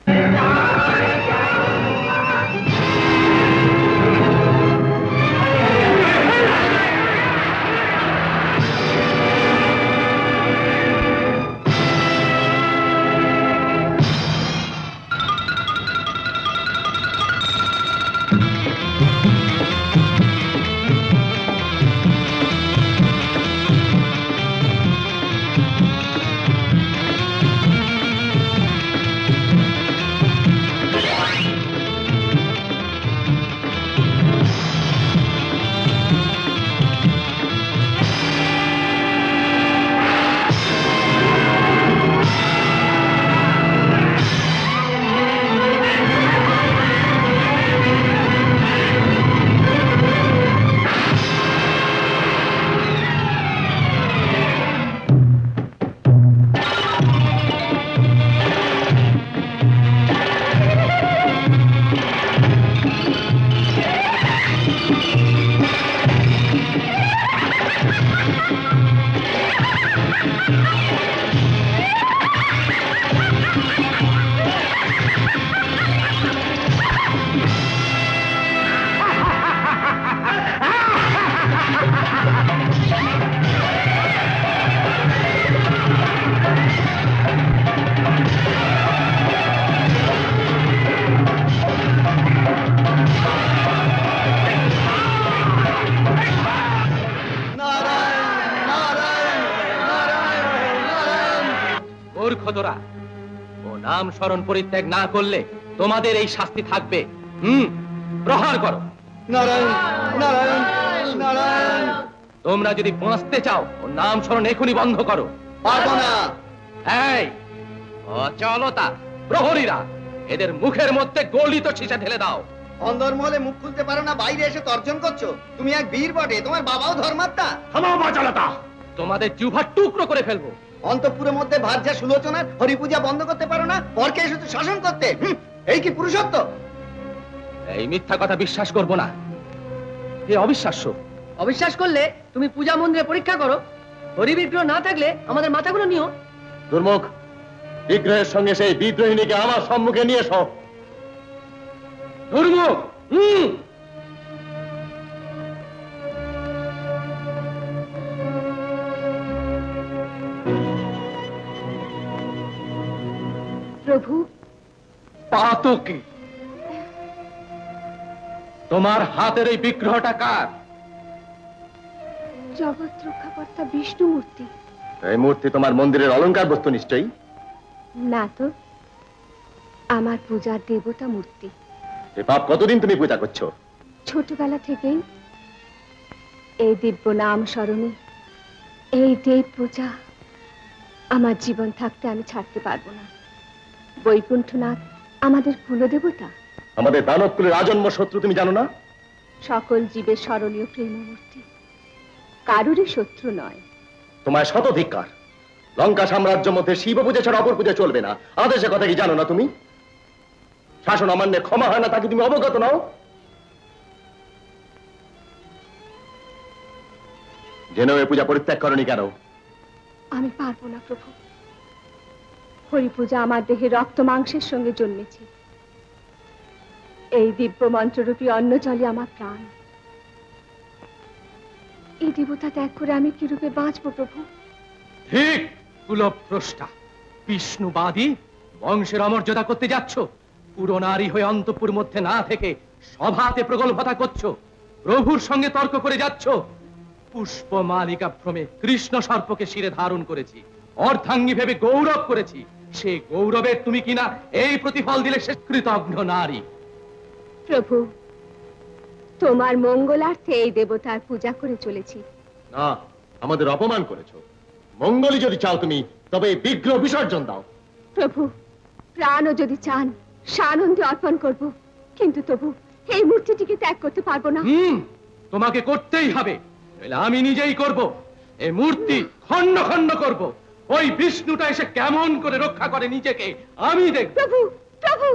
মূর্খদোরা, ও নাম স্মরণ পরিত্যাগ না করলে তোমাদের এই শাস্তি থাকবে। হুম, প্রহার করো। নারায়ণ, নারায়ণ, নারায়ণ। তোমরা যদি বাঁচতে চাও ও নাম স্মরণ এখনই বন্ধ করো। পারবো না। এই অচলতা প্রহরীরা, এদের মুখের মধ্যে গলিত সীসা ঢেলে দাও। অন্দরমহলে মুখ খুলতে পারো না, বাইরে এসে তর্জন করছো। তুমি এক বীর বটে, তোমার বাবাও ধর্মাত্মা। থামাও অচলতা, তোমাদের জিহ্বা টুকরো করে ফেলবো। অন্তঃপুরের মধ্যে ভার্যা সুলোচনার হরি পূজা বন্ধ করতে পারো না, পরকে এসে তো শাসন করতে। হুম, এই কি পুরুষত্ব? এই মিথ্যা কথা বিশ্বাস করবো না, এ অবিশ্বাস্য। অবিশ্বাস করলে তুমি পূজা মন্দিরে পরীক্ষা করো। হরি বিগ্রহ না থাকলে আমাদের মাথাগুলো নিও। দুর্মুখ, বিগ্রহের সঙ্গে সেই বিদ্রোহিনীকে আমার সম্মুখে নিয়ে এসো। দুর্মুখ, হুম। প্রভু, পাতকী, তোমার হাতের এই বিগ্রহটা কার? জগৎ রক্ষাকর্তা বিষ্ণু মূর্তি। এই মূর্তি তোমার মন্দিরের অলংকার বস্তু নিশ্চয়ই? না তো, আমার পূজার দেবতা মূর্তি। এ পাপ কতদিন তুমি পূজা করছো? ছোটবেলা থেকেই এই দিব্য নাম স্মরণে, এই দেব পূজা আমার জীবন থাকতে আমি ছাড়তে পারবো না। বৈকুণ্ঠনাথ আমাদের কুলদেবতা, আমাদের দানব কুলের আজন্ম শত্রু, তুমি জানো না? সকল জীবের স্মরণীয় প্রেমমূর্তি, কারুরই শত্রু নয়। তোমার শতধিক্কার। লঙ্কা সাম্রাজ্যের মধ্যে শিব পূজা ছাড়া অপর পূজা চলবে না, আদেশের কথা কি জানো না তুমি? শাসন অমান্যে ক্ষমা হয় না, তাকে তুমি অবগত নও? জেনেও এ পূজা পরিত্যাগ করনি কেন? আমি পারবো না প্রভু। হরি পূজা আমার দেহে রক্ত মাংসের সঙ্গে জন্মেছে। এই দিব্য মন্ত্ররূপী অন্ন জলে আমার প্রাণ। এই দেবতা ত্যাগ করে আমি কি রূপে বাঁচবো প্রভু? ঠিক কুলভ্রষ্টা, বিষ্ণুবাদী বংশের অমর্যাদা করতে যাচ্ছ। পুরো নারী হয়ে অন্তঃপুর মধ্যে না থেকে সভাতে প্রগল্ভতা করছো, প্রভুর সঙ্গে তর্ক করে যাচ্ছ। পুষ্প মালিকা ভ্রমে কৃষ্ণ সর্পকে শিরে ধারণ করেছি, অর্ধাঙ্গী ভেবে গৌরব করেছি। সে গৌরবের তুমি কিনা এই প্রতিফল দিলে সে কৃতজ্ঞ নারী। প্রভু, তোমার মঙ্গলার্থে এই দেবতার পূজা করে চলেছি। না, আমাদের অপমান করেছো। মঙ্গলই যদি চাও তুমি, তবে এই বিগ্রহ বিসর্জন দাও। প্রভু, প্রাণও যদি চান সানন্দে অর্পণ করব, কিন্তু তবু এই মূর্তিটিকে ত্যাগ করতে পারবো না। হুম, তোমাকে করতেই হবে, নইলে আমি নিজেই করব। এই মূর্তি খণ্ড খণ্ড করব। ওই বিষ্ণুটা এসে কেমন করে রক্ষা করে নিজেকে আমি দেখব। প্রভু, প্রভু,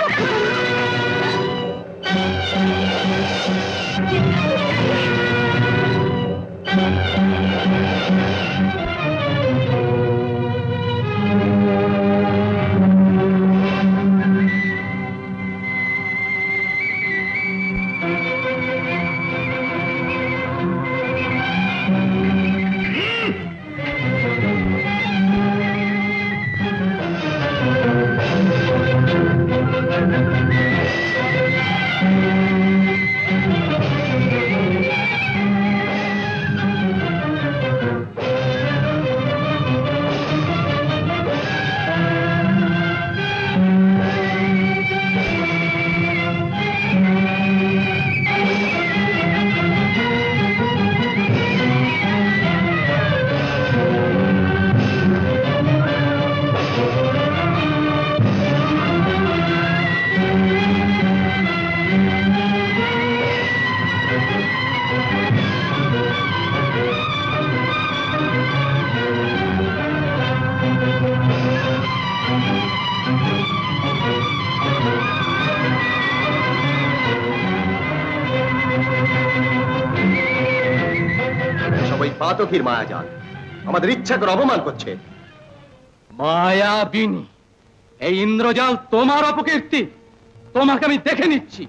সবাই পাতকির মায়াজাল, আমাদের ইচ্ছা করে অপমান করছে। মায়াবিনী, এই ইন্দ্রজাল তোমার অপকীর্তি। তোমাকে আমি দেখে নিচ্ছি।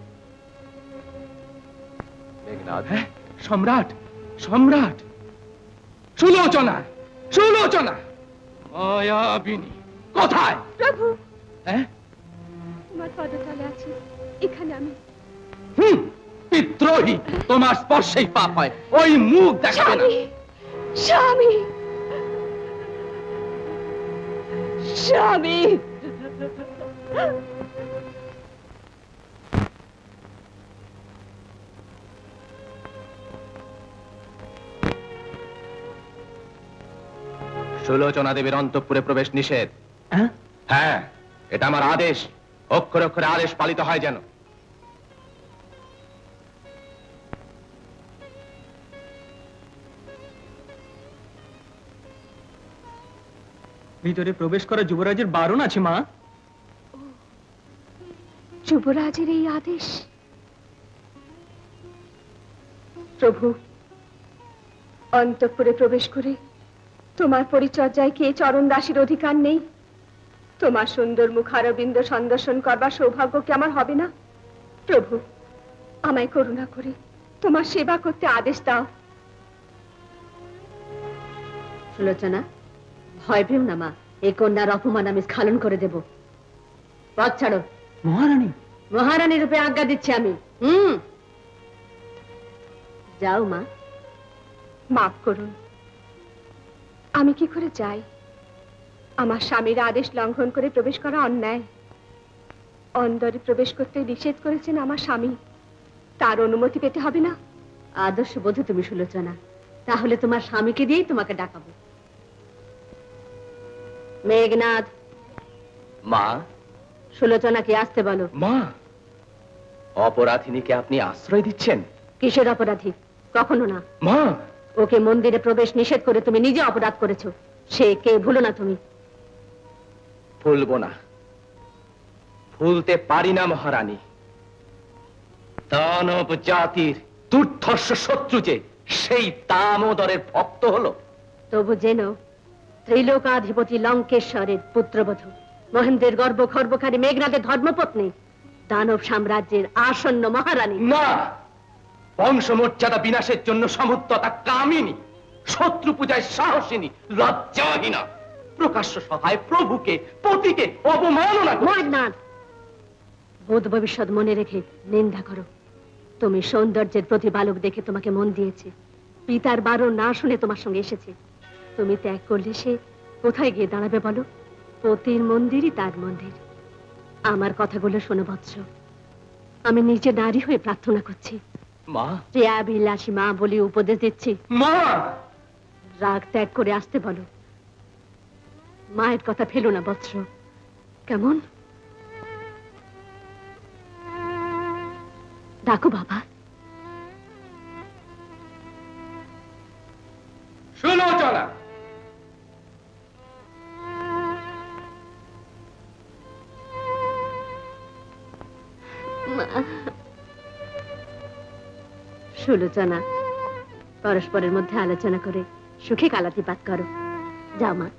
মেঘনাদ, হ্যাঁ, সম্রাট, সম্রাট, সুলোচনা, সুলোচনা, মায়াবিনী কোথায়? প্রভু, হ্যাঁ, তোমার পদতলে আছি, এখানে আমি। হুম, বিদ্রোহী, তোমার স্পর্শেই পাপ হয়। ওই মুখ দেখাবে না। স্বামী, স্বামী, সুলোচনা দেবীর অন্তঃপুরে প্রবেশ নিষেধ। হ্যাঁ, এটা আমার আদেশ। অক্ষরে অক্ষরে আদেশ পালিত হয় যেন। ভিতরে প্রবেশ করা যুবরাজের বারণ আছে মা। যুবরাজের এই আদেশ? প্রভু, অন্তঃপুরে প্রবেশ করে তোমার পরিচর্যায় কি চরণ দাসীর অধিকার নেই? তোমার সুন্দর মুখারবিন্দ সন্দর্শন করবার সৌভাগ্য কি আমার হবে না? প্রভু, আমায় করুণা করে তোমার সেবা করতে আদেশ দাও। সুলোচনা, ভয় পেও না মা, এই কন্যার অপমান আমি স্খলন করে দেব। পথ ছাড়ো। মহারানী, মহারানী রূপে আজ্ঞা দিচ্ছি আমি। হুম, যাও মা। মাফ করুন, আমি কি করে যাই? আমার স্বামীর আদেশ লঙ্ঘন করে প্রবেশ করা অন্যায়। অন্দরে প্রবেশ করতে নিষেধ করেছেন আমার স্বামী, তার অনুমতি পেতে হবে না? আদর্শ বধূ তুমি সুলোচনা, তাহলে তোমার স্বামীকে দিয়েই তোমাকে ডাকাবো। মেঘনাদ, মা। সুলোচনাকে আসতে বলো। মা, অপরাধিনীকে আপনি আশ্রয় দিচ্ছেন? কিসের অপরাধী? কখনো না। মা, ওকে মন্দিরে প্রবেশ নিষেধ করে তুমি নিজে অপরাধ করেছো, সে কে ভুলো না তুমি। ভুলবো না, ভুলতে পারি না মহারানী। দানব জাতির দুর্ধর্ষ শত্রু যে সেই দামোদরের ভক্ত হলো। তবু যেন ত্রিলোকাধিপতি লঙ্কেশ্বরের পুত্রবধূ, মহেন্দ্রের গর্ব খর্বকারী মেঘনাদের ধর্মপত্নী, দানব সাম্রাজ্যের আসন্ন মহারানী। না, বংশমর্যাদা বিনাশের জন্য সমুদ্রতা কামিনী, শত্রু পূজায় সাহসিনী, লজ্জাহীনা, প্রকাশ্য সভায় প্রভুকে পতিকে অবমাননা। মেঘনাদ, বোধ ভবিষ্যৎ মনে রেখে নিন্দা করো। তুমি সৌন্দর্যের প্রতিপালক দেখে তোমাকে মন দিয়েছে, পিতার বারণ না শুনে তোমার সঙ্গে এসেছে। তুমি ত্যাগ করলে সে কোথায় গিয়ে দাঁড়াবে বলো? পতির মন্দিরই তার মন্দির। আমার কথাগুলো শোনো বৎস, আমি নিজে নারী হয়ে প্রার্থনা করছি। মা, প্রিয়াভিলাষী মা বলে উপদেশ দিচ্ছি। মা, রাগ ত্যাগ করে আসতে বলো। মায়ের কথা ফেলো না বৎস, কেমন? ডাকো বাবা। সুলোচনা, সুলোচনা, পরস্পরের মধ্যে আলোচনা করে সুখে কালাতিপাত করো। যাও মা।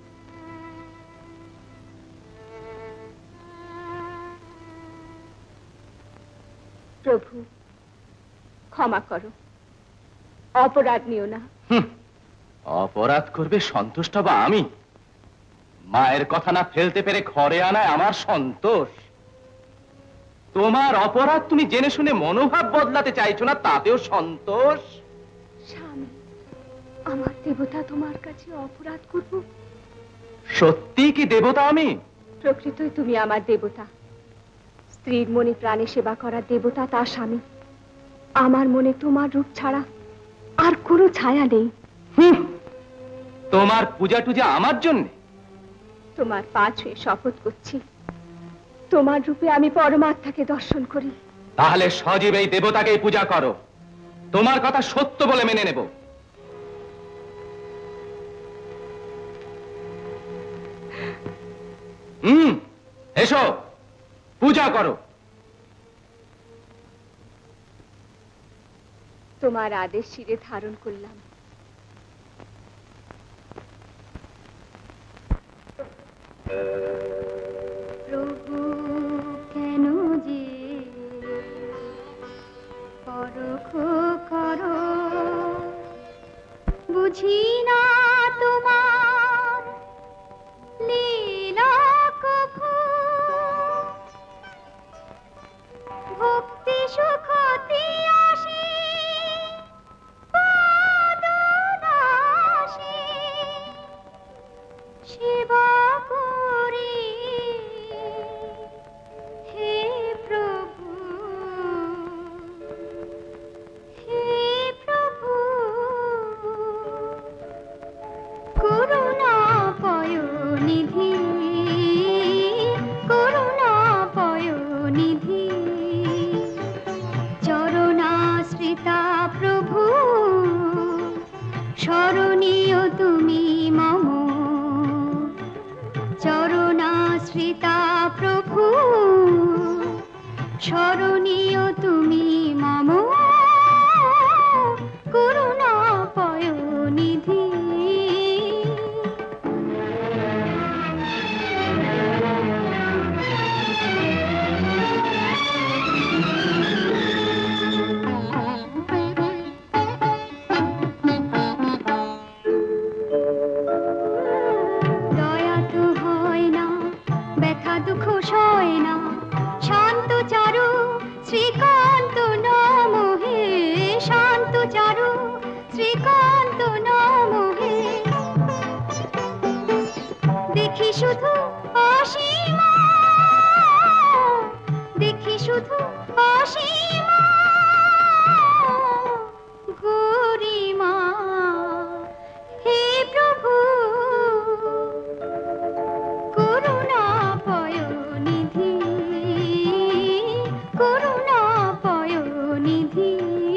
প্রভু, ক্ষমা করো, অপরাধ নিও না। অপরাধ করবে সন্তুষ্ট বা আমি? মায়ের কথা না ফেলতে পেরে ঘরে আনায় আমার সন্তোষ। তোমার অপরাধ তুমি জেনে শুনে মনোভাব বদলাতে চাইছো না, তাতেও সন্তোষ। স্বামী, আমার দেবতা তোমার কাছে অপরাধ করব? সত্যি কি দেবতা আমি? প্রকৃতই তুমি আমার দেবতা। স্ত্রীর মনে প্রাণে সেবা করা দেবতা তার স্বামী। আমার মনে তোমার রূপ ছাড়া আর কোনো ছায়া নেই। তোমার পূজা টুজা আমার জন্য? তোমার পা ছুঁয়ে শপথ করছি, তোমার রূপে আমি পরমাত্মাকে দর্শন করি। তাহলে সজীব এই দেবতাকেই পূজা করো, তোমার কথা সত্য বলে মেনে নেব। হুম, এসো পূজা করো। তোমার আদেশ শিরে ধারণ করলাম। প্রভু কেন যে পরখ করো, বুঝি না তোমার লীলা কভু। ভক্তি সুখতি আসি পাদনাসি, সেবা করি হে প্রভু, হে প্রভু। করুণা পয়োনিধি, করুণা পয়োনিধি, চরণাশ্রিতা প্রভু, স্মরণীয় তুমি মম। চরণাশ্রিতা প্রভু, স্মরণীয় তুমি মম। করুণা পয়োনিধি। দয়া তো হয় না, ব্যথা দুঃখ সয় না, শান্ত চারু শ্রীকান্ত নাম দেখি শুধু অসীমা, দেখি শুধু অসীমা গরিমা। হে প্রভু করুণা পয়নিধি, করুণা পয়নিধি।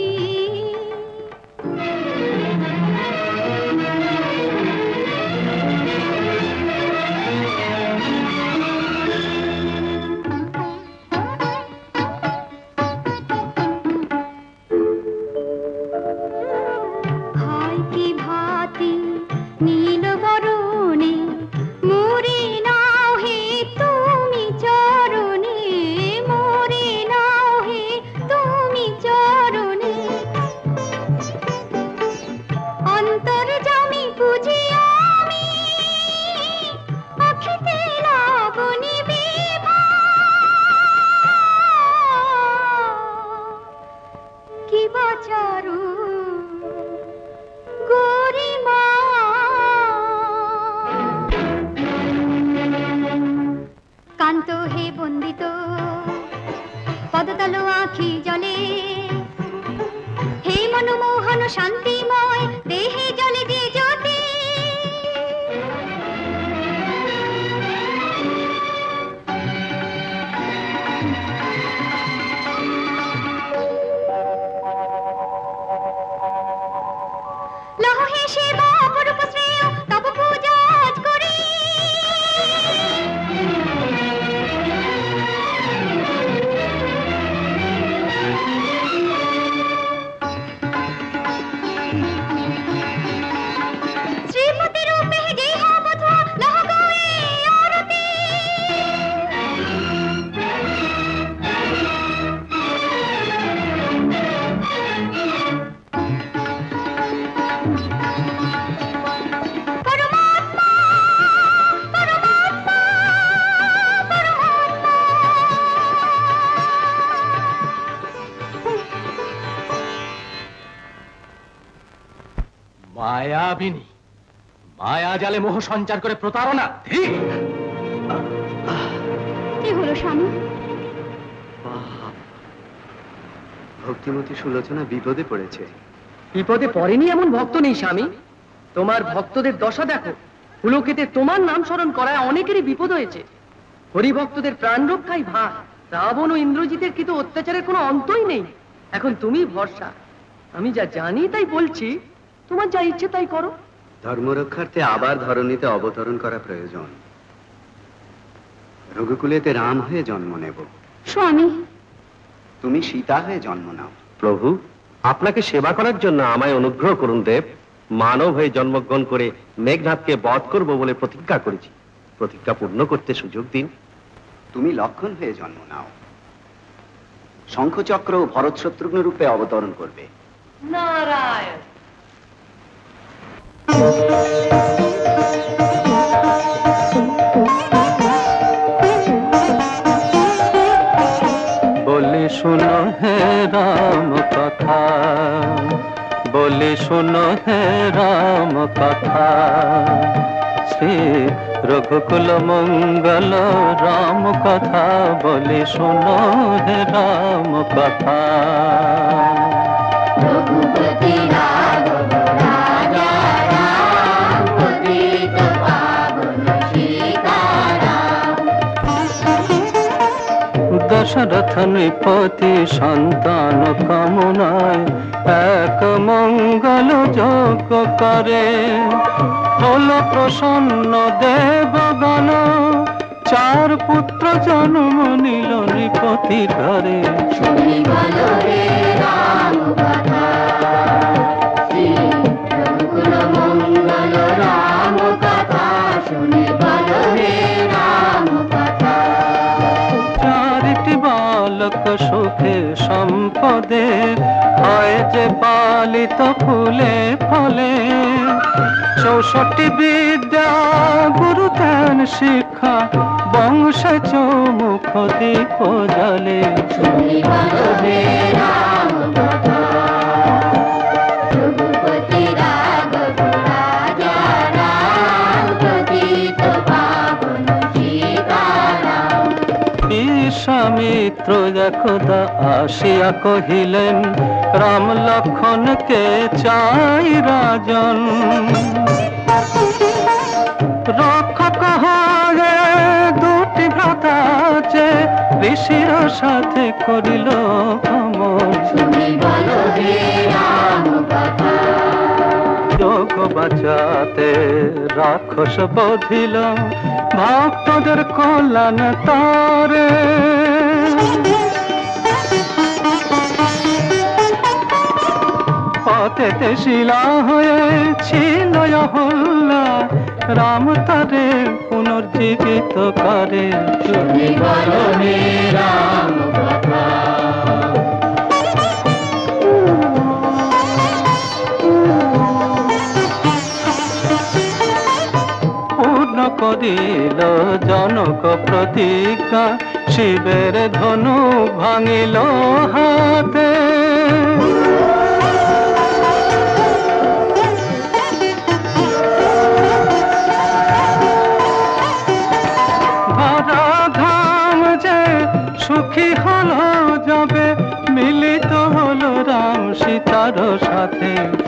হায় কি ভাতি নীল বরণে মোরে নাও হে তুমি চরণে, মোরে নাও হে তুমি চরণে। অন্তর্যামী পুজি আমি আখিতে লাবণী বিভা। কি বাচারু গরিমা। কান্ত হে বন্দিত পদতল আখি জলে, হে মনোমোহন শান্তিময় দেহে জলে যে জ্যোতি। লহ হে সেবা অপরূপ শ্রেয় তব পূজা আজ করি। শ্রীমতী রূপে যে হব ধোয়া লহ গয়ে আরতি। পরমাত্মা পরমাত্মা পরমাত্মা। মায়াবিনী, মায়া জালে মোহ সঞ্চার করে প্রতারণা। ঠিক কি হলো স্বামী? ভক্তিমতী সুলোচনা বিপদে পড়েছে। বিপদে পড়েনি এমন ভক্ত নেই স্বামী। তোমার ভক্তদের দশা দেখো, পুলকেতে তোমার নাম স্মরণ করায় অনেকেরই বিপদ হয়েছে। হরিভক্তদের প্রাণ রক্ষাই ভার। রাবণ ও ইন্দ্রজিতের কিন্তু অত্যাচারের কোনো অন্তই নেই। এখন তুমি ভরসা। আমি যা জানি তাই বলছি, তোমার যা ইচ্ছে তাই করো। ধর্মরক্ষার্থে আবার ধরণীতে অবতরণ করা প্রয়োজন। রঘুকুলেতে রাম হয়ে জন্ম নেব, স্বামী তুমি সীতা হয়ে জন্ম নাও। প্রভু, আপনাকে সেবা করার জন্য আমায় অনুগ্রহ করুন দেব। মানব হয়ে জন্মগ্রহণ করে মেঘনাথকে বধ করব বলে প্রতিজ্ঞা করেছি। প্রতিজ্ঞা পূর্ণ করতে সুযোগ দিন। তুমি লক্ষণ হয়ে জন্ম নাও, শঙ্খচক্র ও ভরত শত্রুঘ্ন রূপে অবতরণ করবে। নারায়ণ। বলে শোনো হে রাম কথা, বলে শোনো হে রাম কথা। শ্রী রঘুকুল মঙ্গল রাম কথা, বলে শোনো হে রাম কথা। রঘুপতি রাঘব রাজা রাম, পতিত পাবন সীতারাম। দশরথ নৃপতি সন্তান কামনায় এক মঙ্গল যোগ করে। হল প্রসন্ন দেবগণ, চার পুত্র জন্ম নিল নৃপতি ঘরে। শুনি বলো হে রাম কথা, শ্রী রঘুকুল মঙ্গল রাম কথা। শুনি বলো হে রাম কথা। চারিটি বালক সুখে সম্পদে, হয় যে পালিত ফুলে ফলে। চৌষট্টি বিদ্যা গুরু ধ্যান শিক্ষা, বংশে চৌমুখ দীপ জলে। শুনি বলো হে রাম কথা, রঘুপতি রাঘব রাজা রাম, পতিত পাবন বিশ্বামিত্র একদা আসিয়া কহিলেন, রাম লক্ষণকে চাই রাজন। রক্ষক হয়ে দুটি ভ্রাতা যে ঋষির সাথে করিল ভ্রমণ। যোগ বাঁচাতে রাক্ষস বধিল, ভক্তদের কল্যাণ তারে। পথেতে শিলা হয়েছিল অহল্যা, রাম তারে পুনর্জীবিত করে। রাম কথা পূর্ণ করিল জনক প্রতিজ্ঞা, শিবের ধনু ভাঙিল হাতে। ধরাধাম যে সুখী হলো যাবে, মিলিত হলো রাম সীতার সাথে।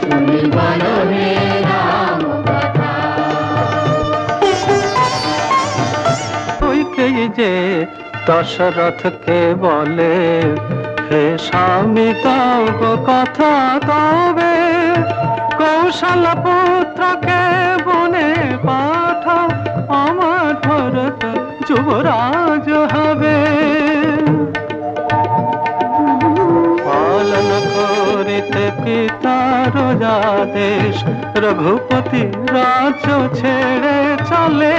যে দশরথকে বলে, হে স্বামী দাও গো কথা তবে, কৌশল পুত্রকে বনে পাঠাও, আমার ভরত যুবরাজ হবে। পালন করিতে পিতার আদেশ, রঘুপতি রাজ্য ছেড়ে চলে।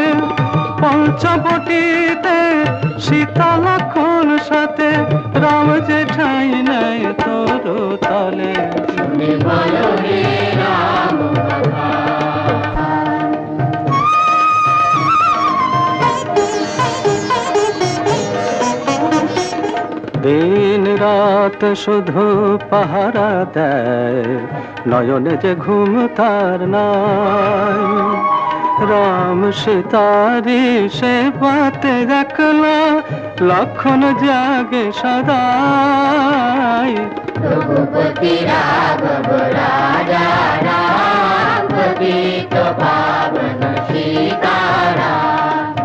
পঞ্চবটিতে সীতা লক্ষণ সাথে, রাম যে ঠাই নাই তোর তলে। দিন রাত শুধু পাহারা দেয়, নয়নে যে ঘুম তার নাই। রাম সীতারি সেবাতে একলা, লক্ষণ জাগে সদাই। রঘুপতি রাঘব রাজা রাম, পতিত পাবন সীতারাম।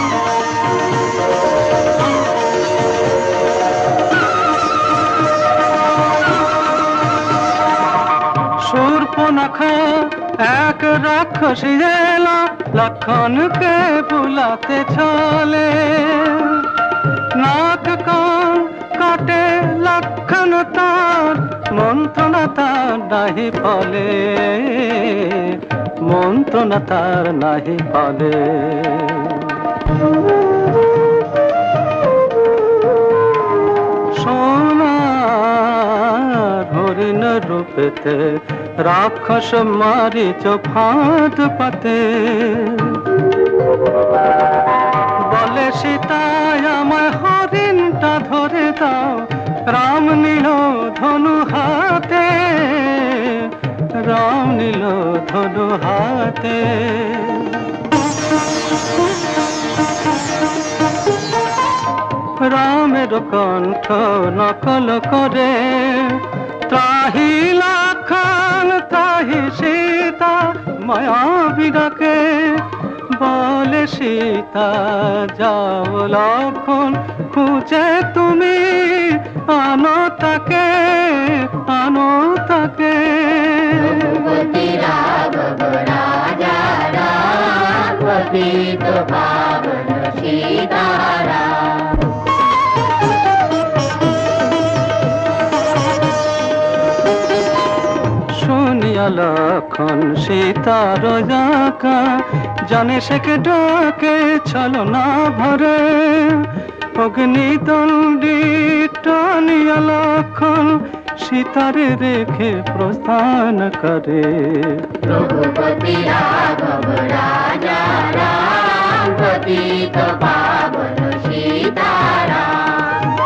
শূর্পণখা এক রাক্ষসী এলো, লক্ষণকে বুলাতে চলে। নাক কান কাটে লক্ষণ তার, মন্ত্রণা তার নাহি ফলে, মন্ত্রণা তার নাহি ফলে। সোনার হরিণ রূপেতে রাক্ষস মারিচ ফাঁদ পাতে। বলে সীতায় আমায় হরিণটা ধরে দাও, রাম নিল ধনু হাতে, রাম নিল ধনু হাতে। রামের কণ্ঠ নকল করে, ত্রাহি লক্ষণ ত্রাহি সীতা, মায়া বিরাকে বলে সীতা যাও লক্ষণ খুঁজে তুমি, আনো তাকে আনো তাকে। রাঘব রাজা রাম, পতিত পাবন সীতারাম। শুনিয়া লক্ষণ সীতার যাকা, জানে সেকে ডাকে ছল না ভরে। অগ্নিদণ্ডী টানিয়া লক্ষণ সীতারে রেখে প্রস্থান করে। রঘুপতি রাঘব রাজা রাম, পতিত পাবন সীতারাম।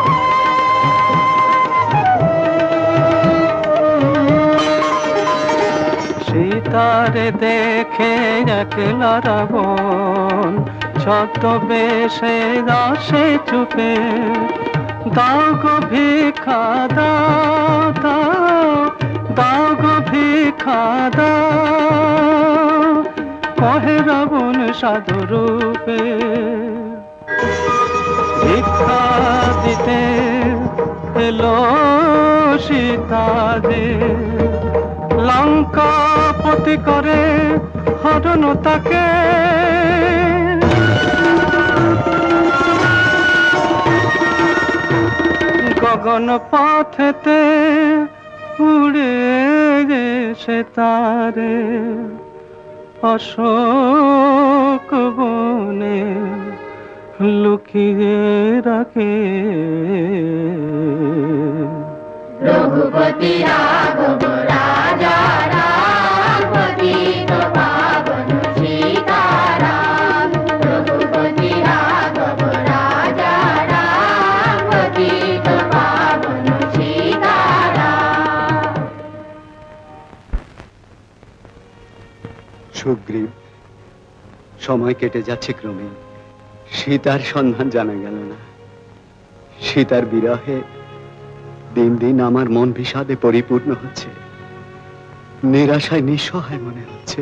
সীতারে দেখে একলা রাবণ, ছদ্মবেশে আসে চুপে, দাও গো ভিক্ষা দাও দাও, দাও গো ভিক্ষা দাও, কহে রাবণ সাধু রূপে। ভিক্ষা দিতে এলো সীতা যে, লঙ্কা পতি করে হরণ তাকে। গগন পথেতে উড়ে গেছে তারে, অশোক বনে লুকিয়ে রাখে। রঘুপতি রাঘব রাজা রাম, পতিত পাবন সীতারাম। রঘুপতি রাঘব রাজা রাম, পতিত পাবন সীতারাম। সুগ্রীব, সময় কেটে যাচ্ছে ক্রমে, সীতার সন্ধান জানা গেল না। সীতার বিরহে দিন দিন আমার মন বিষাদে পরিপূর্ণ হচ্ছে, নিরাশায় নিঃসহায় মনে হচ্ছে।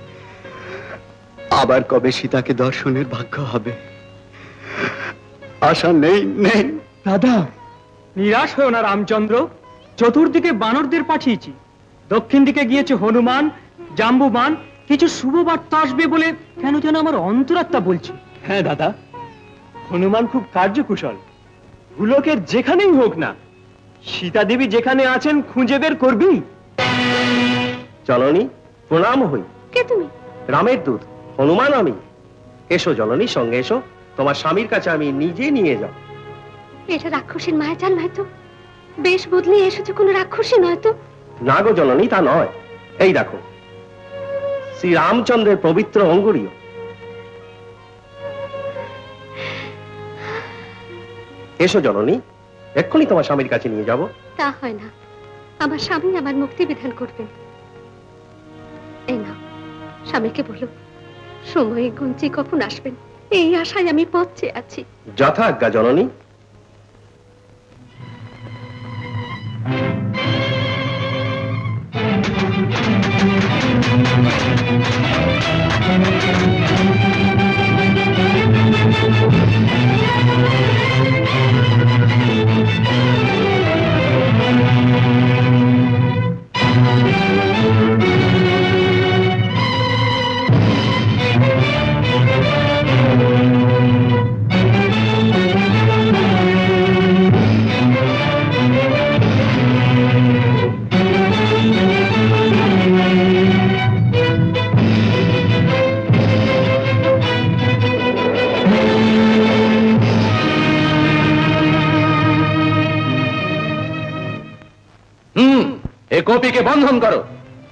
আবার কবে সীতাকে দর্শনের ভাগ্য হবে? আশা নেই নেই। দাদা, নিরাশ হয়েও না রামচন্দ্র, চতুর্দিকে বানরদের পাঠিয়েছি। দক্ষিণ দিকে গিয়েছে হনুমান, জাম্বুবান। কিছু শুভ বার্তা আসবে বলে কেন যেন আমার অন্তরাত্মা বলছে। হ্যাঁ দাদা, হনুমান খুব কার্যকুশল। ভুলকের যেখানেই হোক না, সীতা দেবী যেখানে আছেন খুঁজে বের করবি। জননী প্রণাম হই। কে তুমি? রামের দূত হনুমান আমি। এসো জননী, সঙ্গে এসো, তোমার স্বামীর কাছে আমি নিজে নিয়ে যাও। এটা রাক্ষসীর মায়াজাল নয় তো? বেশ বদলে এসেছে কোনো রাক্ষসী নয় তো? না গো জননী, তা নয়। এই দেখো, শ্রী রামচন্দ্রের পবিত্র অঙ্গুরীয়। এসো জননী, এক্ষুনি তোমার স্বামীর কাছে নিয়ে যাব। তা হয় না, আমার স্বামী আমার মুক্তি বিধান করবেন। এই না, স্বামীকে বলো সময়ে গুঞ্জি কখন আসবেন, এই আশায় আমি পথ চেয়ে আছি। যথাজ্ঞা জননী। গোপীকে বন্ধন করো।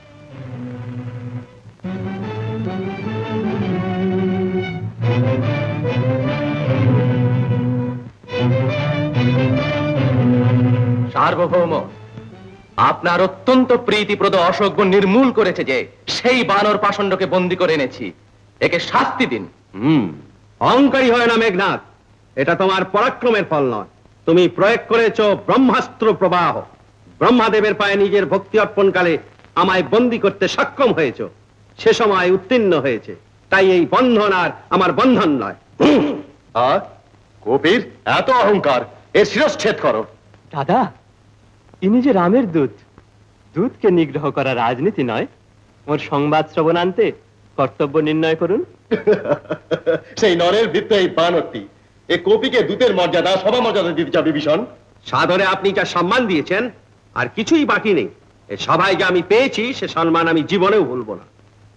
সার্বভৌম, আপনার অত্যন্ত প্রীতিপ্রদ অশোকবন নির্মূল করেছে যে সেই বানর পাষণ্ডকে বন্দী করে এনেছি, একে শাস্তি দিন। হুম, অহংকারী হয় না মেঘনাথ, এটা তোমার পরাক্রমের ফল নয়। তুমি প্রয়োগ করেছ ব্রহ্মাস্ত্র প্রবাহ। ব্রহ্মাদেবের পায়ে নিজের ভক্তি অর্পণকালে আমায় বন্দী করতে সক্ষম হয়েছ, সে সময় উত্তীর্ণ হয়েছে। তাই এই বন্ধন আর আমার বন্ধন নয়। আর কপির এত অহংকার, এর শিরচ্ছেদ করো। দাদা, ইনি যে রামের দূত, দূতকে নিগ্রহ করা রাজনীতি নয়। ওর সংবাদ শ্রবণান্তে কর্তব্য নির্ণয় করুন। সেই নরের বৃত্ত এই বানরটি, এ কপিকে দূতের মর্যাদা, সভা মর্যাদা দিতে চাও বিভীষণ? সাদরে আপনি যা সম্মান দিয়েছেন আর কিছুই বাকি নেই। এ সবাই যা আমি পেয়েছি সে সম্মান আমি জীবনেও ভুলব না।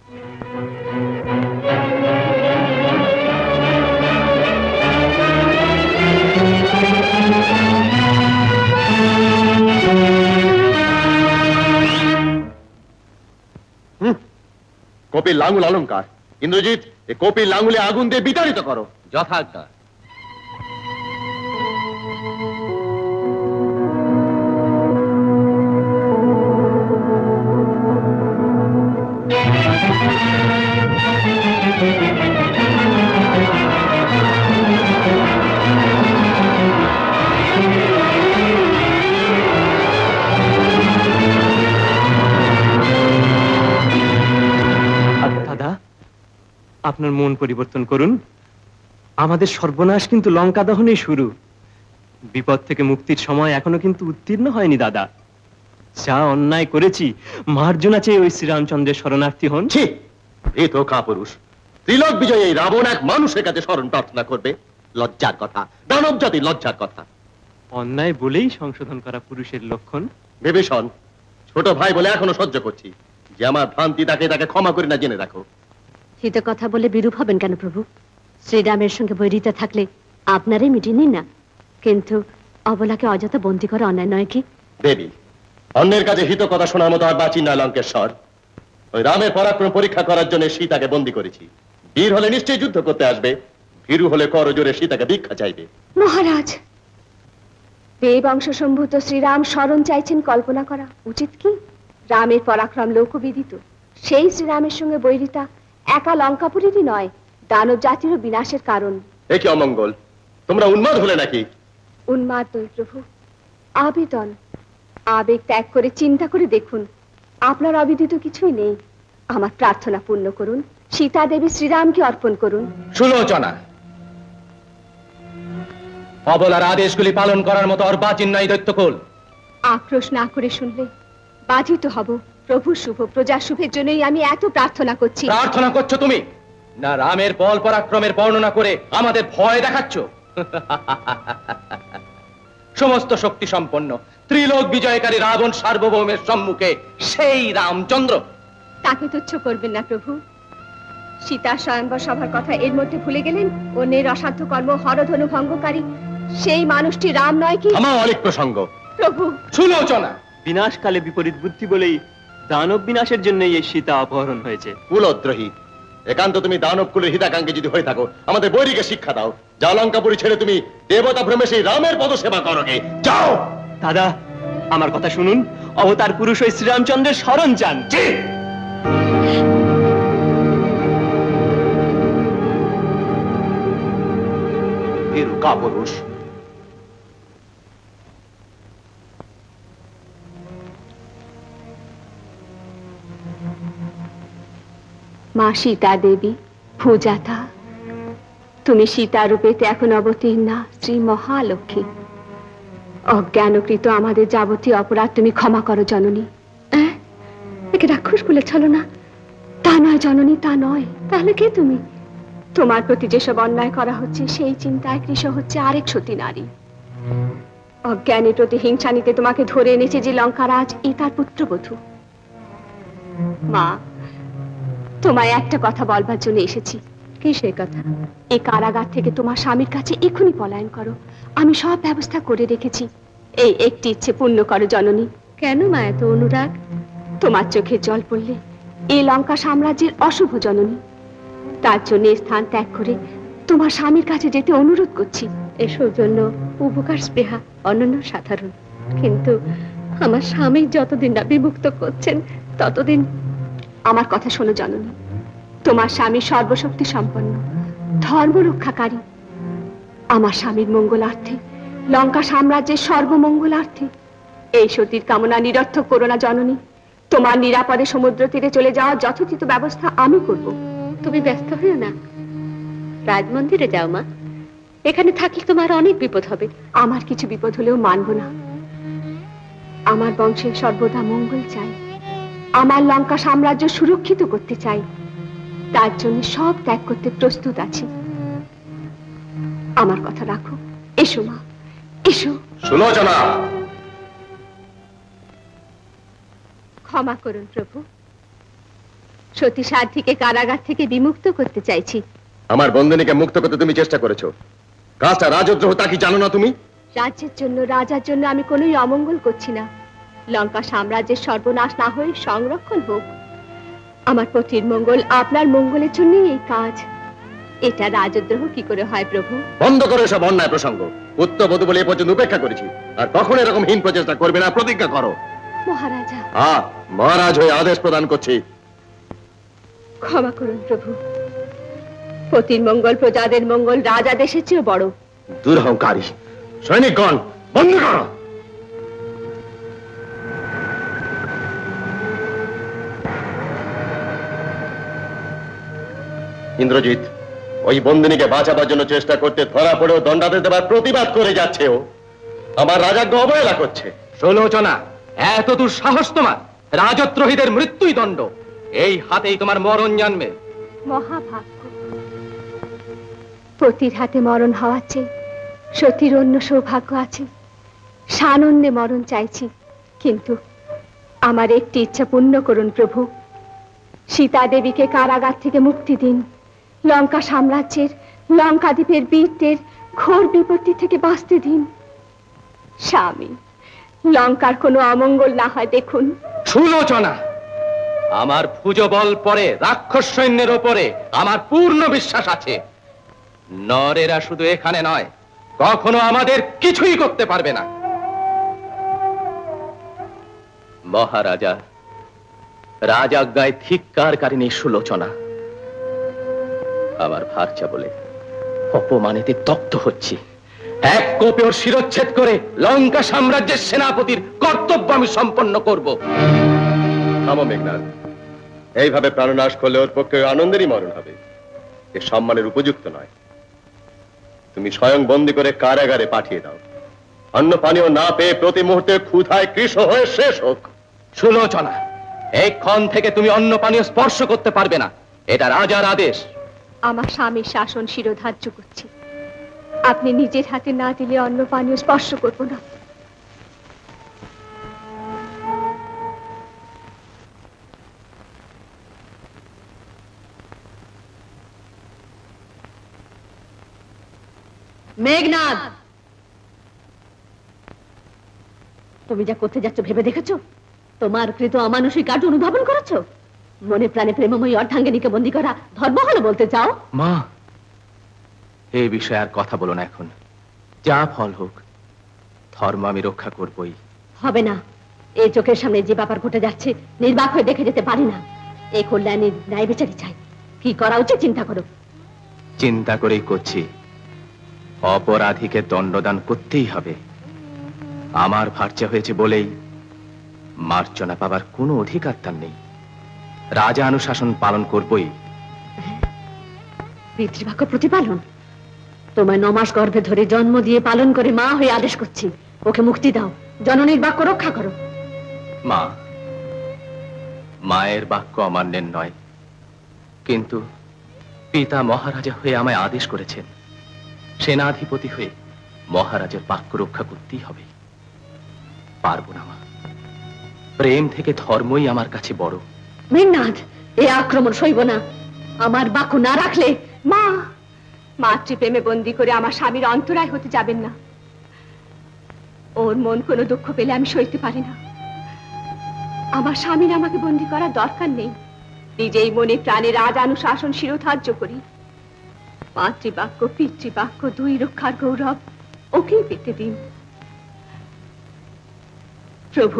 কপির লাঙ্গুল অলঙ্কার। ইন্দ্রজিৎ, এ কপির লাঙ্গুলে আগুন দিয়ে বিতাড়িত করো। যথাজ্ঞা। আপনার মন পরিবর্তন করুন। আমাদের সর্বনাশ কিন্তু লঙ্কা দহনে শুরু। বিপদ থেকে মুক্তির সময় এখনো কিন্তু উত্তীর্ণ হয়নি দাদা। যা অন্যায় করেছি, মার্জনা চেয়ে ওই শ্রীরামচন্দ্রের শরণার্থী হন। এ তো কাপুরুষ। ত্রিলোক বিজয়ী এই রাবণ এক মানুষের কাছে শরণ প্রার্থনা করবে? লজ্জার কথা, দানব জাতি লজ্জার কথা। অন্যায় বলেই সংশোধন করা পুরুষের লক্ষণ। বিভীষণ, ছোট ভাই বলে এখনো সহ্য করছি, যে আমার ভ্রান্তি তাকে তাকে ক্ষমা করি না, জেনে রাখো। হিত কথা বলে বিরূপ হবেন কেন প্রভু? শ্রীরামের সঙ্গে বৈরিতা থাকলে আপনারই মিটিয়ে নিন না। কিন্তু অবলাকে অযথা বন্দী করা অন্যায় নয় কি? দেবী, অন্যের কাছে হিত কথা শোনার মতো আর বাঁচি না লঙ্কেশ্বর। ওই রামের পরাক্রম পরীক্ষা করার জন্য সীতাকে বন্দী করেছি। বীর হলে নিশ্চয়ই যুদ্ধ করতে আসবে, ভীরু হলে করজোরে সীতাকে ভিক্ষা চাইবে। মহারাজ, দেবংশ সম্ভূত শ্রীরাম শরণ চাইছেন, কল্পনা করা উচিত কি? রামের পরাক্রম লোকবিদিত। সেই শ্রীরামের সঙ্গে বৈরিতা একা লঙ্কাপুরীরই নয়, দানব জাতিরও বিনাশের কারণ। এ কি অমঙ্গল! তোমরা উন্মাদ হলে নাকি? উন্মাদ নই প্রভু, আবেদন। আবেগ ত্যাগ করে চিন্তা করে দেখুন, আপনার অবিদিত কিছুই নেই। আমার প্রার্থনা পূর্ণ করুন, সীতা দেবী শ্রীরামকে অর্পণ করুন। সুলোচনা, অবলার আদেশগুলি পালন করার মতো আর বাচিন নাই দৈত্যকুল। আক্রোশ না করে শুনলে বাধিত হব। প্রভু শুভ, প্রজা শুভের জন্যই আমি এত প্রার্থনা করছি। প্রার্থনা করছো তুমি না রামের বল পরাক্রমের বর্ণনা করে আমাদের ভয় দেখাচ্ছ? সমস্ত শক্তি সম্পন্ন ত্রিলোক বিজয়কারী রাবণ সার্বভৌমের সম্মুখে সেই রামচন্দ্র। তাকে তুচ্ছ করবেন না প্রভু। সীতা স্বয়ংবর সভার কথা এর মধ্যে ভুলে গেলেন? অন্যের অসাধ্য কর্ম হরধনু ভঙ্গকারী সেই মানুষটি রাম নয় কি? আমার অনেক প্রসঙ্গ প্রভু। সুলোচনা, বিনাশকালে বিপরীত বুদ্ধি বলেই দানব বিনাশের জন্যই এই সীতা অপহরণ হয়েছে। কুলদ্রোহী, একান্ত তুমি দানব কুলের হিতাকাঙ্ক্ষী যদি হয়ে থাকো, আমাদের বৈরীকে শিক্ষা দাও। যা লঙ্কাপুরী ছেড়ে তুমি দেবতা ভ্রমে সেই রামের পদ সেবা করো গে। যাও। দাদা, আমার কথা শুনুন। অবতার পুরুষ ওই শ্রীরামচন্দ্রের শরণ চান। কাপুরুষ, মা সীতা দেবী ভূজাতা, তুমি সীতা রূপেতে এখন অবতীর্ণা শ্রী মহালক্ষ্মী। অজ্ঞানকৃত আমাদের যাবতীয় অপরাধ তুমি ক্ষমা করো জননী। একে রাক্ষস বলে চলো না। তা নয় জননী, তা নয়। তাহলে কে তুমি? তোমার প্রতি যেসব অন্যায় করা হচ্ছে সেই চিন্তায় কৃষ হচ্ছে আরেক সতী নারী। অজ্ঞানের প্রতি হিংসা নিতে তোমাকে ধরে এনেছে যে লঙ্কারাজ, এ তার পুত্রবধূ। মা, তোমায় একটা কথা বলবার জন্য এসেছি। কি সেই কথা? এই কারাগার থেকে তোমার স্বামীর কাছে এখনই পলায়ন করো। আমি সব ব্যবস্থা করে রেখেছি। এই একটি ইচ্ছে পূর্ণ করো জননী। কেন মা এত অনুরাগ? তোমার চোখের জল পড়লে এই লঙ্কা সাম্রাজ্যের অশুভ জননী। তার জন্য স্থান ত্যাগ করে তোমার স্বামীর কাছে যেতে অনুরোধ করছি। এসব জন্য উপকার স্পৃহা অনন্য সাধারণ, কিন্তু আমার স্বামী যতদিন না বিমুক্ত করছেন ততদিন। আমার কথা শোনো জননী, তোমার স্বামী সর্বশক্তি সম্পন্ন, ধর্ম রক্ষাকারী। আমার স্বামীর মঙ্গলার্থে, লঙ্কা সাম্রাজ্যের সর্বমঙ্গলার্থে এই সতীর কামনা নিরর্থক করো না জননী। তোমার নিরাপদে সমুদ্র তীরে চলে যাওয়ার যথোচিত ব্যবস্থা আমি করব। তুমি ব্যস্ত হও না, রাজমন্দিরে যাও মা। এখানে থাকলে তোমার অনেক বিপদ হবে। আমার কিছু বিপদ হলেও মানব না। আমার বংশের সর্বদা মঙ্গল চাই। আমার লঙ্কা সাম্রাজ্য সুরক্ষিত করতে চাই। তার জন্য সব ত্যাগ করতে প্রস্তুত আছি। আমার কথা রাখো। এসো মা, এসো। সুলোচনা, ক্ষমা করুন প্রভু। সতী সাধ্বীকে কারাগার থেকে বিমুক্ত করতে চাইছি। আমার বন্ধনীকে মুক্ত করতে তুমি চেষ্টা করেছো। কাজটা রাজদ্রোহ, তা কি জানো না তুমি? রাজ্যের জন্য, রাজার জন্য আমি কোনোই অমঙ্গল করছি না। লঙ্কা সাম্রাজ্যের সর্বনাশ না হয়ে সংরক্ষণ হোক। আমার পতির মঙ্গল, আপনার মঙ্গলের জন্যই এই কাজ। এটা রাজদ্রোহ কি করে হয় প্রভু? বন্ধ করো সব অন্যায় প্রসঙ্গ। পুত্রবধূ বলে এ পর্যন্ত উপেক্ষা করেছি, আর কখনো এরকম হীন প্রচেষ্টা করবে না, প্রতিজ্ঞা করো। মহারাজা। হ্যাঁ, মহারাজ হয়ে আদেশ প্রদান করছি। ক্ষমা করুন প্রভু। পতির মঙ্গল প্রজাদের মঙ্গল রাজাদেশের চেয়েও বড়। দুরহংকারী সৈনিকগণ, বন্ধ করো। ইন্দ্রজিৎ ওই বন্দিনীকে বাঁচাবার জন্য চেষ্টা করতে ধরা পড়েও দণ্ডাদেশ দেবার প্রতিবাদ করে যাচ্ছে ও। আমার রাজাজ্ঞ অবহেলা করছে। সুলোচনা, এত দূর সাহস তোমার? রাজদ্রোহীদের মৃত্যুই দণ্ড, এই হাতেই তোমার মরণ জানবে। মহাভাগ্য, পতির হাতে মরণ হওয়া চেয়ে সতীর অন্য সৌভাগ্য আছে। সানন্দে মরণ চাইছি, কিন্তু আমার একটি ইচ্ছা পূর্ণ করুন প্রভু। সীতা দেবীকে কারাগার থেকে মুক্তি দিন। লঙ্কা সাম্রাজ্যের, লঙ্কা দ্বীপের বীরদের ঘোর বিপত্তি থেকে বাঁচতে দিন। স্বামী, লঙ্কার কোনো অমঙ্গল না হয় দেখুন। সুলোচনা, আমার ভুজবল পরে রাক্ষস সৈন্যের ওপরে আমার পূর্ণ বিশ্বাস আছে। নরেরা শুধু এখানে নয়, কখনো আমাদের কিছুই করতে পারবে না। মহারাজা, রাজাজ্ঞায় ধিক্কারকারিণী সুলোচনা আমার ভার্চা বলে অপমানিতে তপ্ত হচ্ছি। এক কোপে ওর শিরচ্ছেদ করে লঙ্কা সাম্রাজ্যের সেনাপতির কর্তব্য আমি সম্পন্ন করব। থামো মেঘনাদ, এইভাবে প্রাণনাশ করলে ওর পক্ষে আনন্দেরই মরণ হবে। এ সম্মানের উপযুক্ত নয়। তুমি স্বয়ং বন্দী করে কারাগারে পাঠিয়ে দাও। অন্ন পানীয় না পেয়ে প্রতি মুহূর্তে ক্ষুধায় কৃশ হয়ে শেষ হোক। সুলোচনা, এই ক্ষণ থেকে তুমি অন্ন পানীয় স্পর্শ করতে পারবে না, এটা রাজার আদেশ। আমার স্বামীর শাসন শিরোধার্য করছি। আপনি নিজের হাতে না দিলে অন্ন পানীয় স্পর্শ করব না। মেঘনাদ, তুমি যা করতে যাচ্ছ ভেবে দেখেছো? তোমার কৃত অমানুষিক কার্য অনুধাবন করেছো? মনে প্রাণে প্রেমময়ী অর্ধাঙ্গিনীকে বন্দী করা ধর্ম হলো বলতে চাও? মা, এই বিষয়ে আর কথা বলো না এখন। যা ফল হোক, ধর্ম আমি রক্ষা করবই। হবে না, এই চোখের সামনে যে ব্যাপার ঘটে যাচ্ছে নির্বাক হয়ে দেখে যেতে পারি না। এই কল্যাণীর ন্যায় বিচারই চাই। কি করা উচিত চিন্তা করো। চিন্তা করেই করছি। অপরাধীকে দণ্ডদান করতেই হবে। আমার ভার্চা হয়েছে বলেই মার্জনা পাবার কোনো অধিকার তার নেই। রাজা অনুশাসন পালন করবই। পিতৃবাক্য প্রতিপালন? তোমায় নমাস গর্ভে ধরে জন্ম দিয়ে পালন করে মা হয়ে আদেশ করছি, ওকে মুক্তি দাও, জননীর বাক্য রক্ষা করো। মা, মায়ের বাক্য অমান্যের নয়, কিন্তু পিতা মহারাজা হয়ে আমায় আদেশ করেছেন। সেনাধিপতি হয়ে মহারাজের বাক্য রক্ষা করতেই হবে। পারবো না মা, প্রেম থেকে ধর্মই আমার কাছে বড়। মেঘনাদ, এ আক্রমণ সইব না। আমার বাক্য না রাখলে। মা, মাতৃপ্রেমে বন্দী করে আমার স্বামীর অন্তরায় হতে যাবেন না। ওর মন কোনো দুঃখ পেলে আমি সইতে পারি না। আমার স্বামীর আমাকে বন্দী করার দরকার নেই। নিজেই মনে প্রাণে রাজানুশাসন শিরোধার্য করি। মাতৃবাক্য পিতৃবাক্য দুই রক্ষার গৌরব ওকেই পেতে দিন। প্রভু,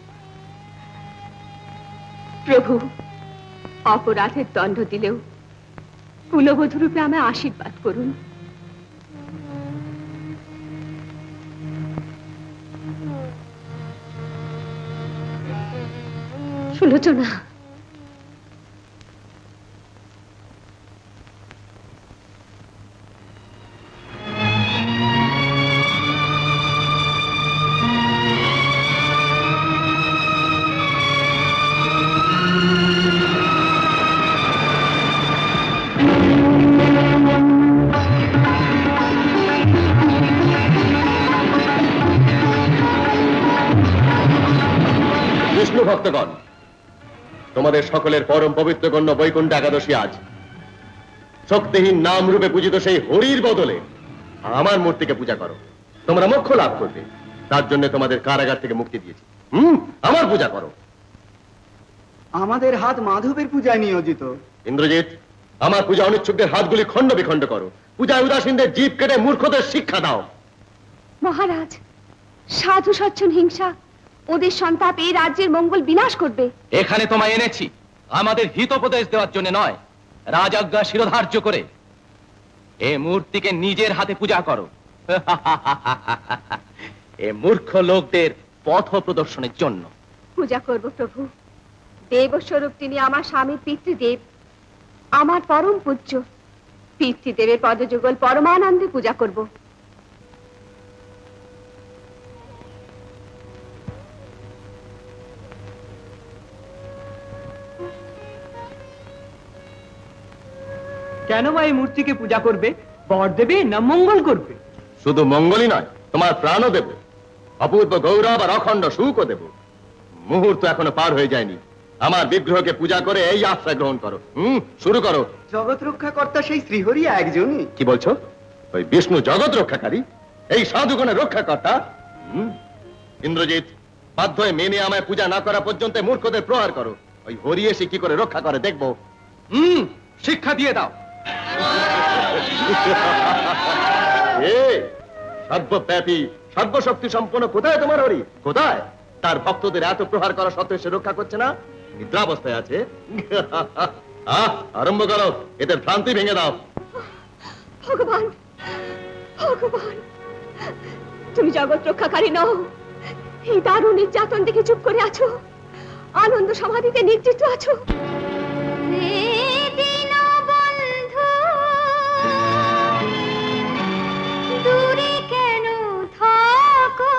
প্রভু, অপরাধের দণ্ড দিলেও কুলবধূ রূপে আমায় আশীর্বাদ করুন। সুলোচনা, বিষ্ণু ভক্তগণ, তোমাদের সকলের পরম পবিত্র গণ্য বৈকুণ্ঠ একাদশী আজ। শক্তিহীন নাম রূপে পূজিত সেই হরির বদলে আমার মূর্তিকে পূজা করো, তোমরা মোক্ষ লাভ করবে। তার জন্য তোমাদের কারাগার থেকে মুক্তি দিয়েছি। হুম, আমার পূজা করো। আমাদের হাত মাধবের পূজায় নিয়োজিত। ইন্দ্রজিৎ, আমার পূজা অনিচ্ছুকদের হাতগুলি খণ্ড বিখণ্ড করো। পূজায় উদাসীনদের জীব কেটে মূর্খদের শিক্ষা দাও। মহারাজ, সাধু সচ্ছন হিংসা ওদের সন্তাপ এই রাজ্যের মঙ্গল বিনাশ করবে। এখানে তোমায় এনেছি আমাদের হিতোপদেশ দেওয়ার জন্য নয়, রাজাজ্ঞা শিরোধার্য করে। এ মূর্তিকে নিজের হাতে পূজা করো। এ মূর্খ লোকদের পথ প্রদর্শনের জন্য পূজা করব প্রভু। দেবস্বরূপ তিনি আমার স্বামীর পিতৃদেব, আমার পরম পূজ্য। পিতৃদেবের পদযুগল পরমানন্দে পূজা করব। কেন মা এই মূর্তিকে পূজা করবে? বর দেবে না মঙ্গল করবে? শুধু মঙ্গলই নয়, তোমার প্রাণও দেব, অপূর্ব গৌরব আর অখণ্ড সুখও দেব। মুহূর্ত এখনো পার হয়ে যায়নি, আমার বিগ্রহকে পূজা করে এই আশ্রয় গ্রহণ করো। হুম, শুরু করো। জগৎ রক্ষা কর্তা সেই শ্রীহরি একজনই। কি বলছো? ওই বিষ্ণু জগৎ রক্ষাকারী, এই সাধুগণের রক্ষাকর্তা? হুম, ইন্দ্রজিৎ, বাধ্য হয়ে মেনে আমায় পূজা না করা পর্যন্ত মূর্খদের প্রহার করো। ওই হরি এসে কি করে রক্ষা করে দেখবো। হুম, শিক্ষা দিয়ে দাও। এ সর্বব্যাপী সর্বশক্তি সম্পন্ন কোথায় তোমার হরি? কোথায়? তার ভক্তদের এত প্রহার করা সত্ত্বেও সে রক্ষা করছে না, নিদ্রাবস্থায় আছে। আহ, আরম্ভ করো, এদের ভ্রান্তি ভেঙে দাও। ভগবান, ভগবান, তুমি জগৎ রক্ষাকারী নও। এই দারুণ নির্যাতন দেখে চুপ করে আছো, আনন্দ সমাধিতে নির্জিত আছো। দূরে কেন থাকো,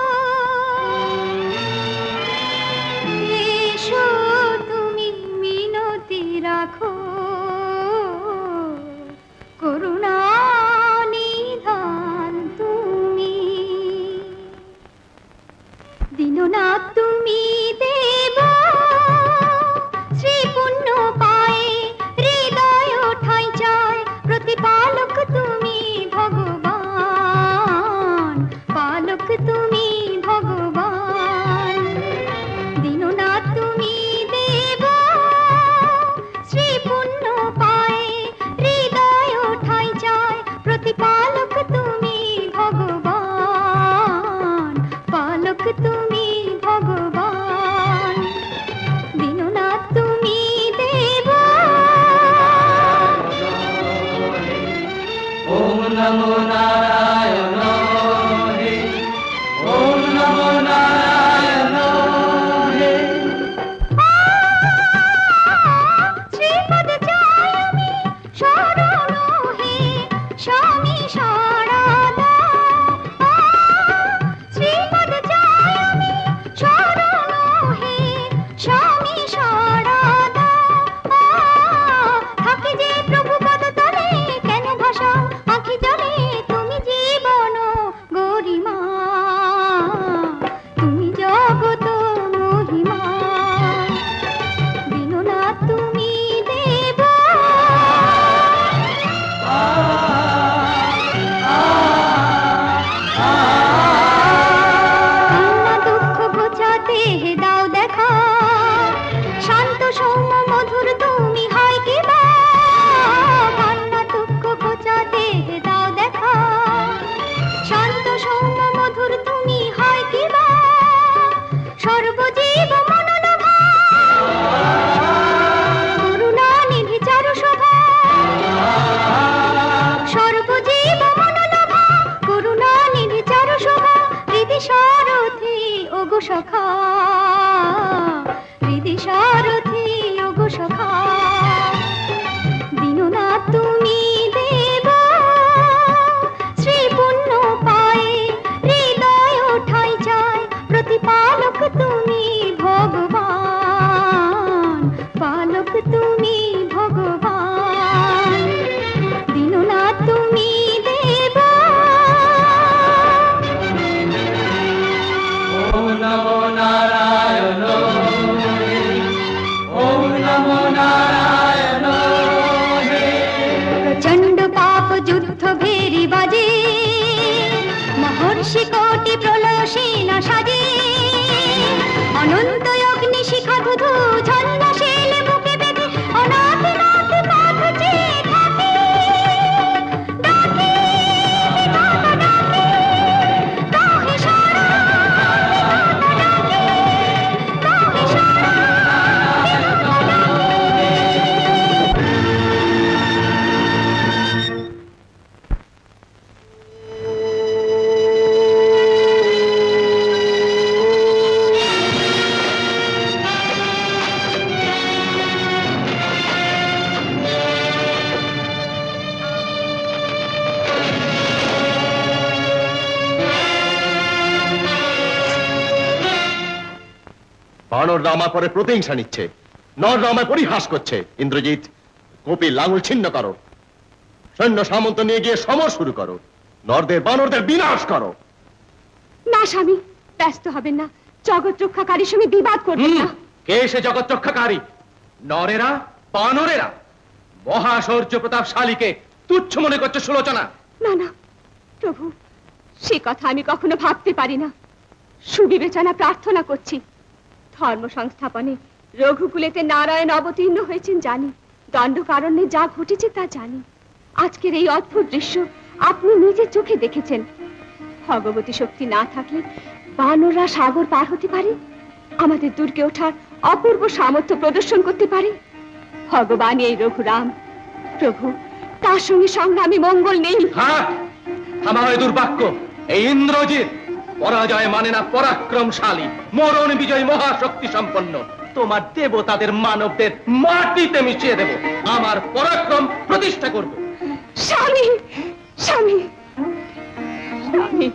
এসো তুমি মিনতি রাখো, করুণা নিধান তুমি, দীননাথ তুমি দেব, শ্রী পুণ্য পায়ে হৃদয় ঠাই চায়, প্রতিপালক তুমি ভগবান, পালক তুমি ভগবান, দীননাথ তুমি দেব, শ্রী পুণ্য পায়ে হৃদয় ঠাই চায়, প্রতিপালক তুমি ভগবান, পালক তুমি ভগবান, দীননাথ তুমি দেব। ওম নমো নারায়ণ হে, ওম নমো নারায়ণ হে। শ্রীপদ চাই আমি শরণ হে, স্বামী সারদা, শ্রীপদ চাই আমি শরণ হে, স্বামী সারদা, থাকে যে প্রভু পদতলে, কেন ভাষাও আঁখি জলে, তুমি জীবন গরিমা, তুমি জগত মহিমা, দীননাথ তুমি দেব। কান্না দুঃখ ঘোচাতে দাও দেখা, শান্ত সৌম্য মধুর তুমি হয় কি বা, কান্না দুঃখ ঘোচাতে দাও দেখা, শান্ত সৌম্য মধুর তুমি হয় কি বা, সর্বজীব মনোলোভা, করুণা নিধি চারু শোভা, সর্বজীব মনোলোভা, করুণা নিধি চারু শোভা, হৃদি সারথি ওগো সখা, হৃদি সারথি ওগো সখা, দীননাথ তুমি দেব, শ্রী পুণ্য পায়ে হৃদয় ঠাই চায়, প্রতিপালক তুমি ভগবান, পালক তুমি ভগবান, দীননাথ তুমি দেব। ওম নমো নারায়ণ হে, ওম নমো নারায়ণ হে। প্রচণ্ড পাপ যুদ্ধ ভেরি বাজে, মহর্ষি কোটি প্রলয় সেনা সাজে, অনন্ত অগ্নি শিখা ধুধু ঝন্ডা শেলে বুকে বেঁধে, অনাথ নাথ নাথ চেয়ে থাকে, ডাকে বিধাতা ডাকে, কাহে সারা বিধাতা ডাকে, কাহে সারা বিধাতা ডাকে। বানররা আমার পরে প্রতিহিংসা নিচ্ছে, নররা আমায় পরিহাস করছে। ইন্দ্রজিৎ, কপির লাঙল ছিন্ন করো, সৈন্য সামন্ত নিয়ে গিয়ে সমর শুরু করো, নরদের বানরদের বিনাশ করো। না স্বামী, ব্যস্ত হবেন না, জগৎ রক্ষাকারীর সঙ্গে বিবাদ করবেন না। কে সে জগৎ রক্ষাকারী? নরেরা, বানরেরা? মহাশৌর্য প্রতাপশালীকে তুচ্ছ মনে করছে সুলোচনা? না না প্রভু, সে কথা আমি কখনো ভাবতে পারি না। সুবিবেচনা প্রার্থনা করছি। ধর্ম সংস্থাপনে রঘুকুলেতে নারায়ণ অবতীর্ণ হয়েছেন জানি, দণ্ডকারণ্যে যা ঘটেছে তা জানি। আজকের এই অদ্ভুত দৃশ্য আপনি নিজে চোখে দেখেছেন। ভগবতী শক্তি না থাকলে বানররা সাগর পার হতে পারে, আমাদের দুর্গে ওঠার অপূর্ব সামর্থ্য প্রদর্শন করতে পারে। ভগবান এই রঘুরাম প্রভু, তার সঙ্গে সংগ্রামী মঙ্গল নেই। আমার দুর্ভাগ্য, এই ইন্দ্রজিৎ পরাজয় মানে না পরাক্রমশালী, মরণ বিজয় মহাশক্তি সম্পন্ন। তোমার দেবতাদের মানবদের মাটিতে মিশিয়ে দেব, আমার পরাক্রম প্রতিষ্ঠা করব। স্বামী, স্বামী, স্বামী।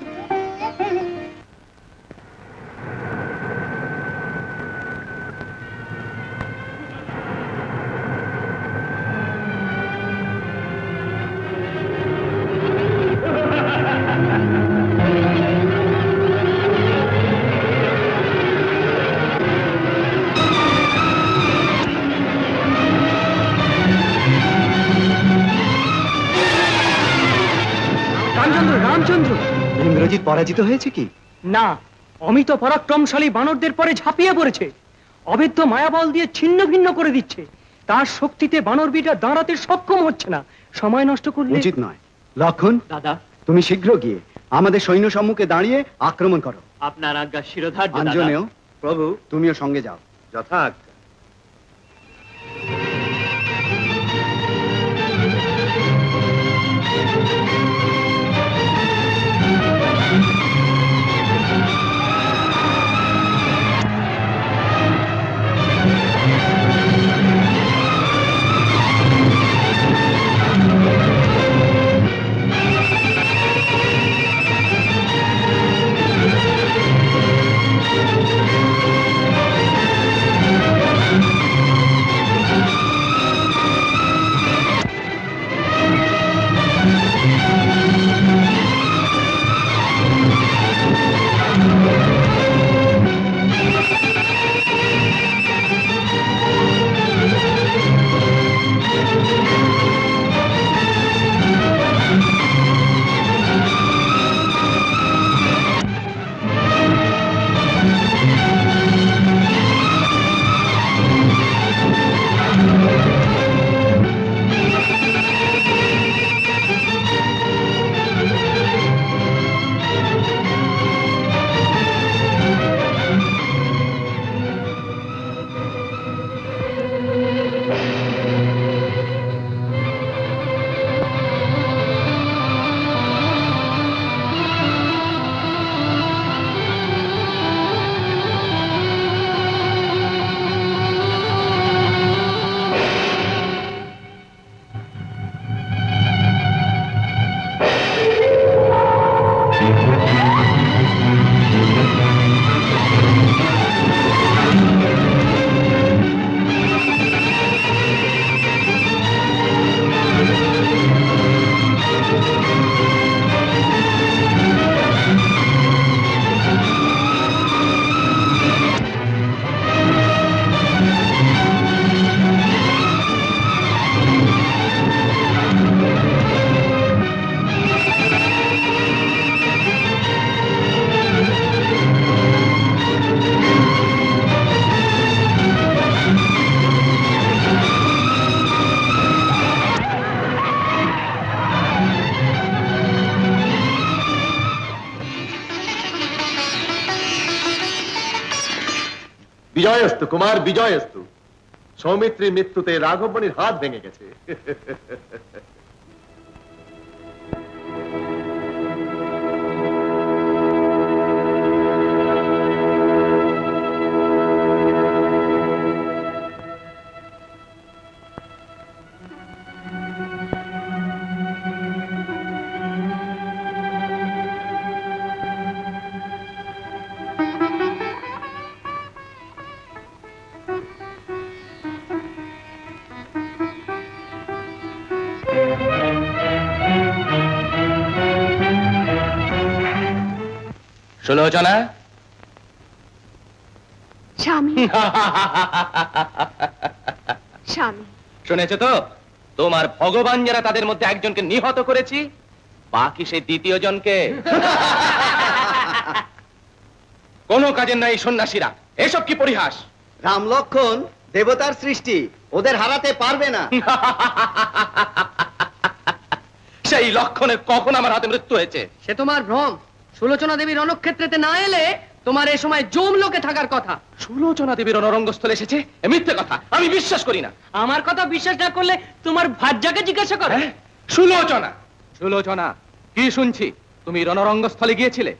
রামচন্দ্র, ইন্দ্রজিৎ পরাজিত হয়েছে কি? না, অমিত পরাক্রমশালী বানরদের পরে ঝাঁপিয়ে পড়েছে, অভেদ্য মায়াবল দিয়ে ছিন্ন ভিন্ন করে দিচ্ছে। তার শক্তিতে বানরবিটা দাঁড়াতে সক্ষম হচ্ছে না। সময় নষ্ট করলে উচিত নয়। লক্ষণ, দাদা, তুমি শীঘ্র গিয়ে আমাদের সৈন্য সম্মুখে দাঁড়িয়ে আক্রমণ করো। আপনার আজ্ঞা শিরোধার্য। আঞ্জনেয়, প্রভু, তুমিও সঙ্গে যাও। যথাজ্ঞা। বিজয়স্তু কুমার, বিজয়স্তু। সৌমিত্রীর মৃত্যুতে রাঘবমণির হাত ভেঙে গেছে। সুলোচনা। স্বামী স্বামী শুনেছ তো, তোমার ভগবান যারা তাদের মধ্যে একজনকে নিহত করেছি, বাকি সেই দ্বিতীয় জনকে। কোন কাজের নাই সন্ন্যাসীরা, এসব কি পরিহাস? রাম লক্ষণ দেবতার সৃষ্টি, ওদের হারাতে পারবে না। সেই লক্ষণের কখন আমার হাতে মৃত্যু হয়েছে? সে তোমার ভ্রম। সুলোচনা দেবী রণক্ষেত্রেতে না এলে তোমার এ সময় জম লোকে থাকার কথা। সুলোচনা দেবীর রণরঙ্গস্থলে এসেছে, এ মিথ্যে কথা, আমি বিশ্বাস করি না। আমার কথা বিশ্বাস না করলে তোমার ভাজ্যাকে জিজ্ঞাসা করো। হ্যাঁ? সুলোচনা, সুলোচনা, কি শুনছি তুমি রণরঙ্গস্থলে গিয়েছিলে?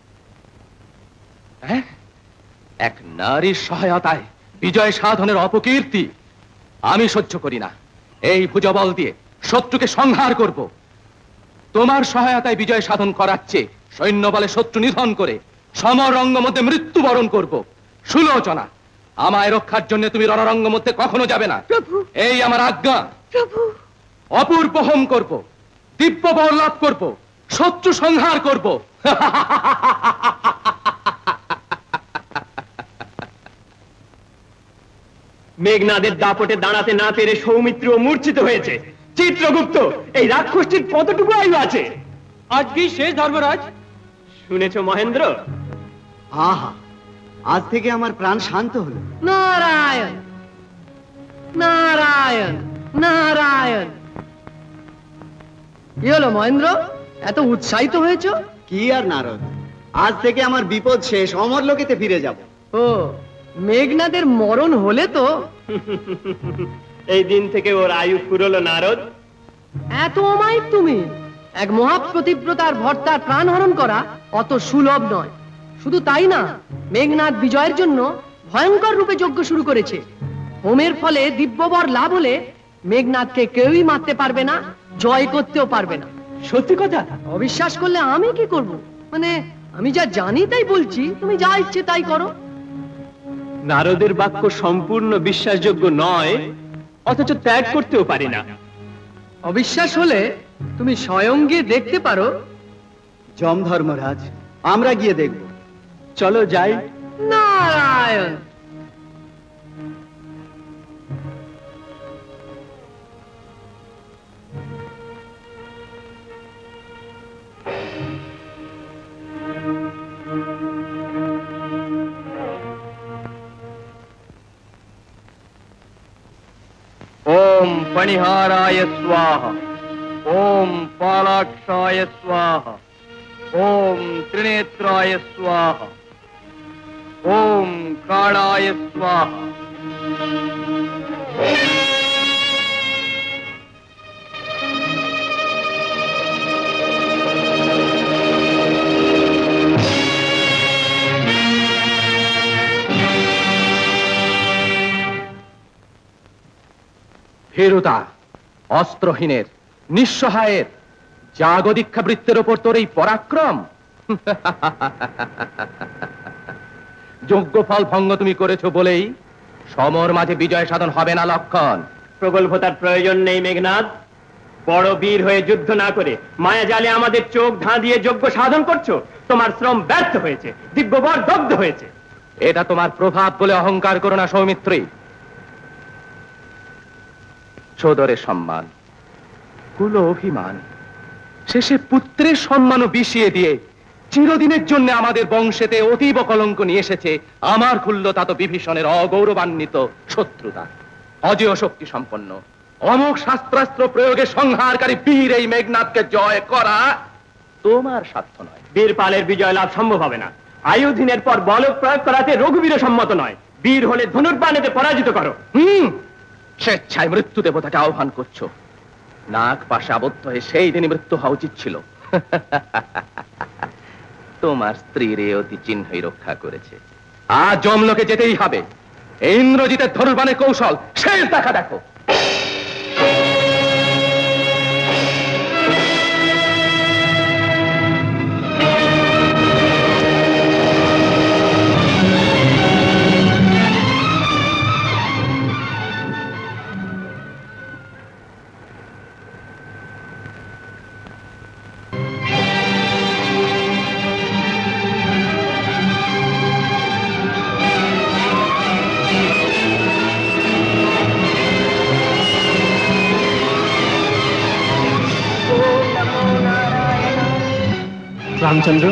হ্যাঁ? এক নারীর সহায়তায় বিজয় সাধনের অপকীর্তি আমি সহ্য করি না। এই ভুজবল দিয়ে শত্রুকে সংহার করব। তোমার সহায়তায় বিজয় সাধন করাচ্ছে সৈন্য বলে শত্রু নিধন করে সমরঙ্গ মধ্যে মৃত্যুবরণ করব। সুলোচনা, আমায় রক্ষার জন্য তুমি রণরঙ্গ মধ্যে কখনো যাবে না। প্রভু, এই আমার আজ্ঞা। প্রভু, অপূর্ব হোম করব, দিব্য বর লাভ করব, শত্রু সংহার করব। মেঘনাদের দাপটে দাঁড়াতে না পেরে সৌমিত্র মূর্ছিত হয়েছে। চিত্রগুপ্ত, এই রাক্ষসটির কতটুকু আয়ু আছে? আজকেই শেষ ধর্মরাজ। শুনেছ মহেন্দ্র? আহা, আজ থেকে আমার প্রাণ শান্ত হলো। নারায়ণ নারায়ণ নারায়ণ। কি হলো মহেন্দ্র, এত উৎসাহিত হয়েছ? কি আর নারদ, আজ থেকে আমার বিপদ শেষ, অমর লোকেতে ফিরে যাব। ও, মেঘনাদের মরণ হলে তো এই দিন থেকে ওর আয়ু ফুরলো নারদ। এত অমায়িক তুমি? এক মহাপ্রতিব্রতার ভর্তার প্রাণ হরণ করা অত সুলভ নয়। শুধু তাই না, মেঘনাদ বিজয়ের জন্য ভয়ঙ্কর রূপে যজ্ঞ শুরু করেছে। হোমের ফলে দিব্যবর লাভ হলে মেঘনাদকে কেউই মারতে পারবে না, জয় করতেও পারবে না। সত্যি কথা? অবিশ্বাস করলে আমি কি করব? মানে আমি যা জানি তাই বলছি, তুমি যা ইচ্ছে তাই করো। নারদের বাক্য সম্পূর্ণ বিশ্বাসযোগ্য নয়, অথচ ত্যাগ করতেও পারি না। অবিশ্বাস হলে তুমি স্বয়ং গিয়ে দেখতে পারো। যম ধর্মরাজ, আমরা গিয়ে দেখব। চলো যাই। নারায়ণ। ओम फणिहाराय स्वाहा, ओम पालाक्षाय स्वाहा, ओम त्रिनेत्राय स्वाहा, ओम काणाय स्वाहा। ভীরুতা, অস্ত্রহীনের, নিঃসহায়ের, জাগদীক্ষা বৃত্তের ওপর তোর এই পরাক্রম। যোগ্য ফল ভঙ্গ তুমি করেছো বলেই সমর মাঝে বিজয় সাধন হবে না লক্ষণ। প্রগল্ভতার প্রয়োজন নেই মেঘনাদ। বড় বীর হয়ে যুদ্ধ না করে মায়া জালে আমাদের চোখ ধাঁ দিয়ে যজ্ঞ সাধন করছো। তোমার শ্রম ব্যর্থ হয়েছে, দিব্যবর দগ্ধ হয়েছে। এটা তোমার প্রভাব বলে অহংকার করো না সৌমিত্রী। সোদরের সম্মান, কুল অভিমান, শেষে পুত্রের সম্মানও বিষিয়ে দিয়ে চিরদিনের জন্য আমাদের বংশেতে অতীব কলঙ্ক নিয়ে এসেছে আমার খুল্লতা তো বিভীষণের অগৌরবান্বিত শত্রুতা। অজেয় শক্তি সম্পন্ন অমোঘ শাস্ত্রাস্ত্র প্রয়োগে সংহারকারী বীর এই মেঘনাদকে জয় করা তোমার সাধ্য নয়। বীর পালের বিজয় লাভ সম্ভব হবে না। আয়ুধীনের পর বল প্রয়োগ করাতে রঘুবীর সম্মত নয়। বীর হলে ধনুর্বাণেতে পরাজিত করো। হুম, স্বেচ্ছায় মৃত্যু দেবতাকে আহ্বান করছো। নাক পাশে আবদ্ধ হয়ে সেই দিনই মৃত্যু হওয়া উচিত ছিল। তোমার স্ত্রীর এ অতি চিহ্নই রক্ষা করেছে। আজ জমলোকে যেতেই হবে। ইন্দ্রজিতের ধনুর্বাণের কৌশল শেষ দেখা দেখো। রামচন্দ্র,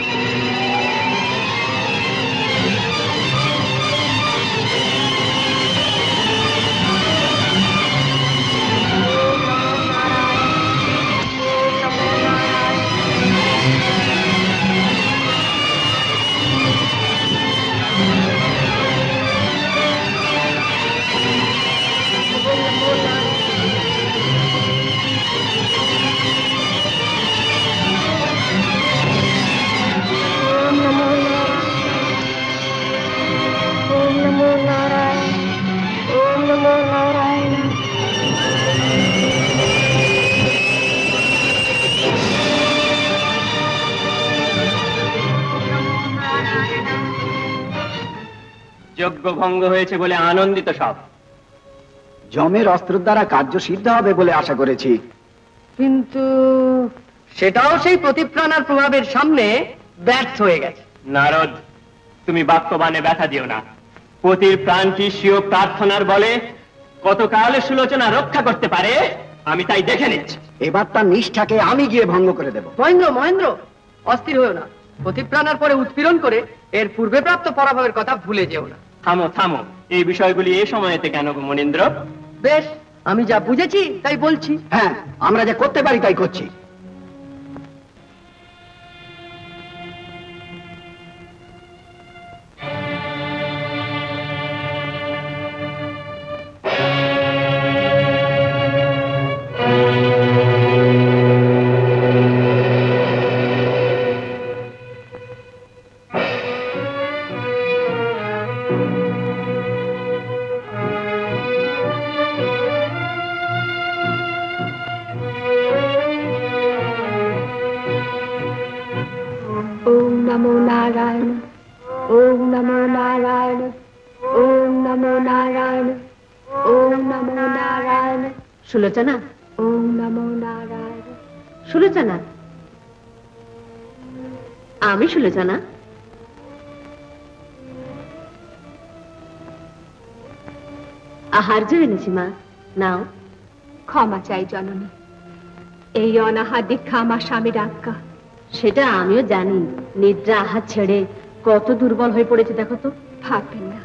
যজ্ঞ ভঙ্গ হয়েছে বলে আনন্দিত সব। যমের অস্ত্রের দ্বারা কার্য সিদ্ধ হবে বলে আশা করেছি। কিন্তু সেটাও সেই প্রতিপ্রাণার প্রভাবের সামনে ব্যর্থ হয়ে গেছে। নারদ, তুমি বাক্যবাণে ব্যথা দিও না। পতির প্রাণটি স্বীয় প্রার্থনার বলে কতকালে সুলোচনা রক্ষা করতে পারে আমি তাই দেখে নিচ্ছি। এবার তার নিষ্ঠাকে আমি গিয়ে ভঙ্গ করে দেব। মহেন্দ্র, মহেন্দ্র, অস্থির হয়েও না। প্রতিপ্রাণার পরে উৎপীড়ন করে এর পূর্বে প্রাপ্ত পরাভবের কথা ভুলে যেও না। থামো থামো, এই বিষয়গুলি এই সময়তে কেন গো মনীন্দ্র? বেশ, আমি যা বুঝেছি তাই বলছি। হ্যাঁ, আমরা যা করতে পারি তাই করছি। नमो नारायण, ओम नमो नारायण, ओम नमो नारायण, ओम नमो नारायण। সুলোচনা, ओम नमो नारायण। সুলোচনা, আমি সুলোচনা। আহার্য এনেছি মা, নাও। ক্ষমা চাই জননী, এই অনাহার দীক্ষা আমার স্বামীর আজ্ঞা। সেটা আমিও জানি। নিদ্রা আহার ছেড়ে কত দুর্বল হয়ে পড়েছে দেখো তো। ভাববেন না,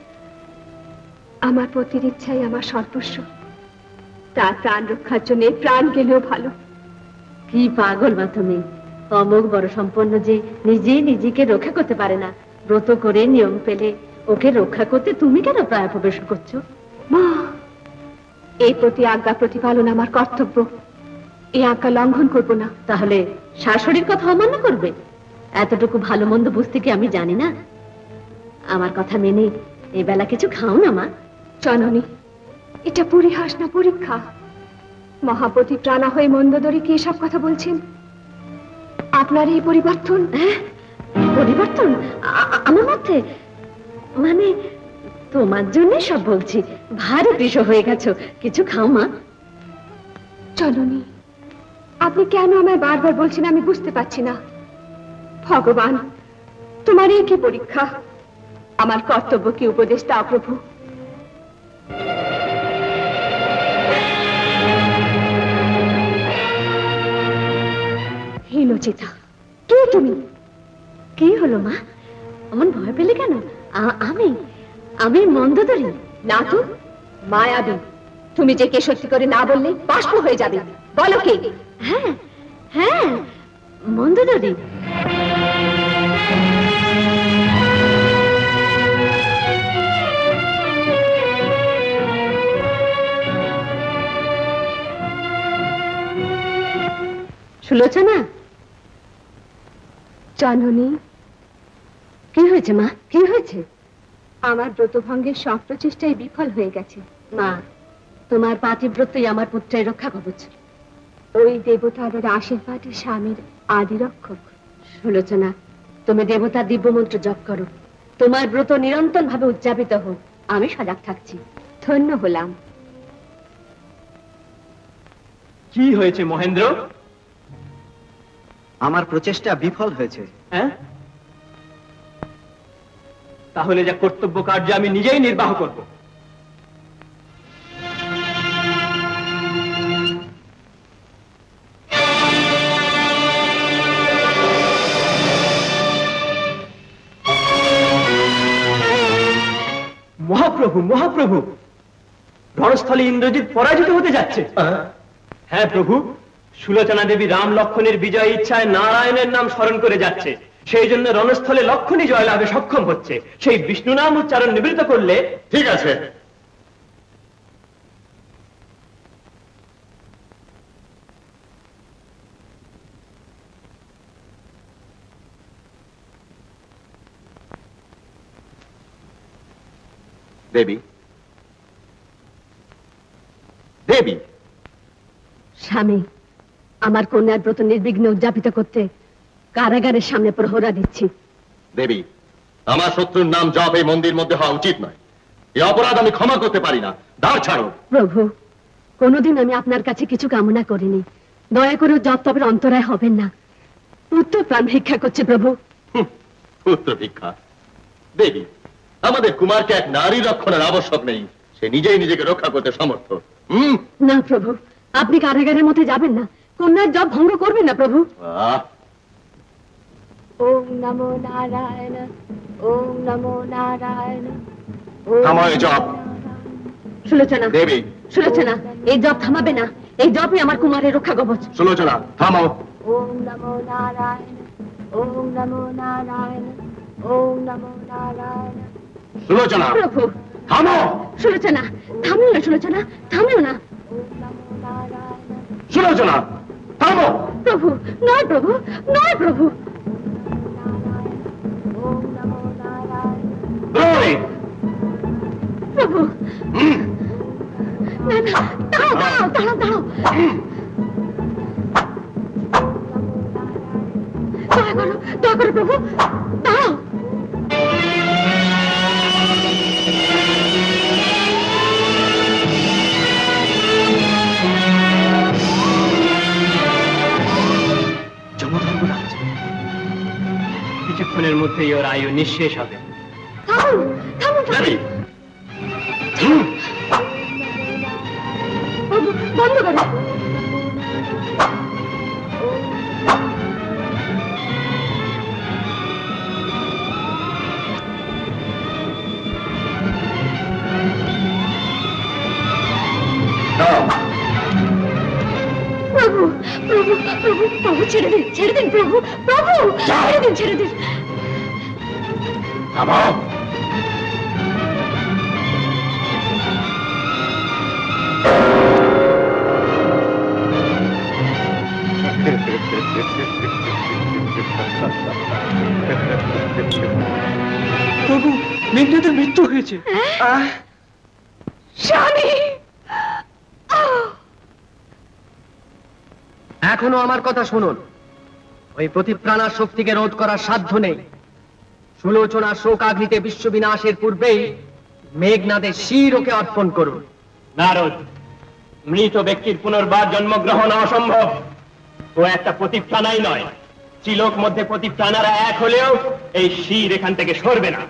আমার পতির ইচ্ছাই আমার সর্বস্ব। তার প্রাণ রক্ষার জন্য প্রাণ গেলেও ভালো। কি পাগল মা তুমি! অমোঘ বড় সম্পন্ন যে নিজে নিজেকে রক্ষা করতে পারে না, ব্রত করে নিয়ম পেলে ওকে রক্ষা করতে তুমি কেন প্রায় প্রবেশ করছো? মা, এই প্রতি আজ্ঞা প্রতিপালন আমার কর্তব্য। এই আজ্ঞা লঙ্ঘন করব না। তাহলে শাশুড়ির কথা অমান্য করবে? এতটুকু ভালো মন্দ বুঝতে কি আমি জানি না? আমার কথা মেনে এই বেলা কিছু খাও না মা। জননী, এটা পরিহাস না পরীক্ষা। মহাপতি প্রাণা হয়ে মন্দোদরে কি এসব কথা বলছেন? আপনার এই পরিবর্তন? পরিবর্তন আমার মধ্যে? মানে তোমার জন্য সব বলছি। ভারী কৃষ হয়ে গেছো, কিছু খাও মা। জননী, আপনি কেন আমায় বারবার বলছেন আমি বুঝতে পারছি না। ভগবান, তোমার এই কি পরীক্ষা? আমার কর্তব্য কি উপদেশ দাও প্রভু। হীনচিতা, কে তুমি? কি হলো মা, এমন ভয় পেলে কেন? আমি আমি মন্দোদরী না তো, মায়াবী। তুমি যে কে সত্যি করে না বললে বাষ্প হয়ে যাবে। বলো কে? হ্যাঁ হ্যাঁ, মন্দোদরী। সুলোচনা। জননী, কি হয়েছে মা, কি হয়েছে? আমার ব্রতভঙ্গের সব প্রচেষ্টাই বিফল হয়ে গেছে। মা, তোমার পাতিব্রতই আমার পুত্রের রক্ষা কবচ। ওই দেবতাদের আশীর্বাদে স্বামীর আদি রক্ষক। সুলোচনা, তুমি দেবতার দিব্য মন্ত্র জপ করো। তোমার ব্রত নিরন্তর ভাবে উদযাপিত হোক, আমি সজাগ থাকছি। ধন্য হলাম। কি হয়েছে মহেন্দ্র? আমার প্রচেষ্টা বিফল হয়েছে। হ্যাঁ, তাহলে যা কর্তব্য কার্য আমি নিজেই নির্বাহ করব। মহাপ্রভু মহাপ্রভু, রণস্থলে ইন্দ্রজিৎ পরাজিত হতে যাচ্ছে। হ্যাঁ প্রভু, সুলোচনা দেবী রাম লক্ষণের বিজয় ইচ্ছায় নারায়ণের নাম স্মরণ করে যাচ্ছে, সেই জন্য রণস্থলে লক্ষণই জয়লাভে সক্ষম হচ্ছে। সেই বিষ্ণু নাম উচ্চারণ নিবৃত্ত করলে। ঠিক আছে, দেবী দেবী স্বামী, আমার কন্যার ব্রত নির্বিঘ্নে উদযাপিত করতে কারাগারের সামনে প্রহরা দিচ্ছি। দেবী, আমার শত্রুর নাম জপ এই মন্দির মধ্যে হওয়া উচিত নয়। এই অপরাধ আমি ক্ষমা করতে পারি না। দ্বার ছাড়ো। প্রভু, কোনোদিন আমি আপনার কাছে কিছু কামনা করিনি, দয়া করে জপ তপের অন্তরায় হবেন না। পুত্র প্রাণ ভিক্ষা করছে প্রভু। পুত্র ভিক্ষা? দেবী, আমাদের কুমারকে এক নারী রক্ষণের আবশ্যক নেই, সে নিজেই নিজেকে রক্ষা করতে সমর্থ। হুম না প্রভু, আপনি কারাগারের মধ্যে যাবেন না, কন্যার জপ ভঙ্গ করবেন না প্রভু। আহ, ওম নমো নারায়ণ, ওম নমো নারায়ণ। থামাও এই জপ। সুলোচনা দেবী, সুলোচনা, এই জপ থামাবে না, এই জপই আমার কুমারের রক্ষা কবচ। সুলোচনা থামাও। ওম নমো নারায়ণ, ওম নমো নারায়ণ, ওম নমো নারায়ণ। সুলোচনা প্রভু থামো। সুলোচনা থামিও না, সুলোচনা থামিও না। সুলোচনা থামো। প্রভু নয়, প্রভু নয়, প্রভু। দ্রৌপদী, প্রভু না না, দাঁড়াও দাঁড়াও দাঁড়াও দাঁড়াও, দয়া করো দয়া করো প্রভু, দাঁড়াও। কিছুক্ষণের মধ্যেই ওর আয়ু নিঃশেষ হবে। থামুন থামুন দেবী, প্রভু, বন্ধ করো। প্রভু প্রভু প্রভু প্রভু, ছেড়ে দিন ছেড়ে দিন প্রভু, প্রভু ছেড়ে দিন ছেড়ে দিন। থামাও। প্রভু, মেঘনাদের মৃত্যু হয়েছে। স্বামী, এখনো আমার কথা শুনুন। ওই প্রতিপ্রাণার শক্তিকে রোধ করার সাধ্য নেই। সুলোচনা শোকাগ্নিতে বিশ্ব বিনাশের পূর্বেই মেঘনাদের শির ওকে অর্পণ করুন। নারদ, মৃত ব্যক্তির পুনর্বার জন্মগ্রহণ অসম্ভব। ও একটা প্রতিপ্রাণাই নয়, ত্রিলোক মধ্যে প্রতিপ্রাণারা এক হলেও এই শির এখান থেকে সরবে না।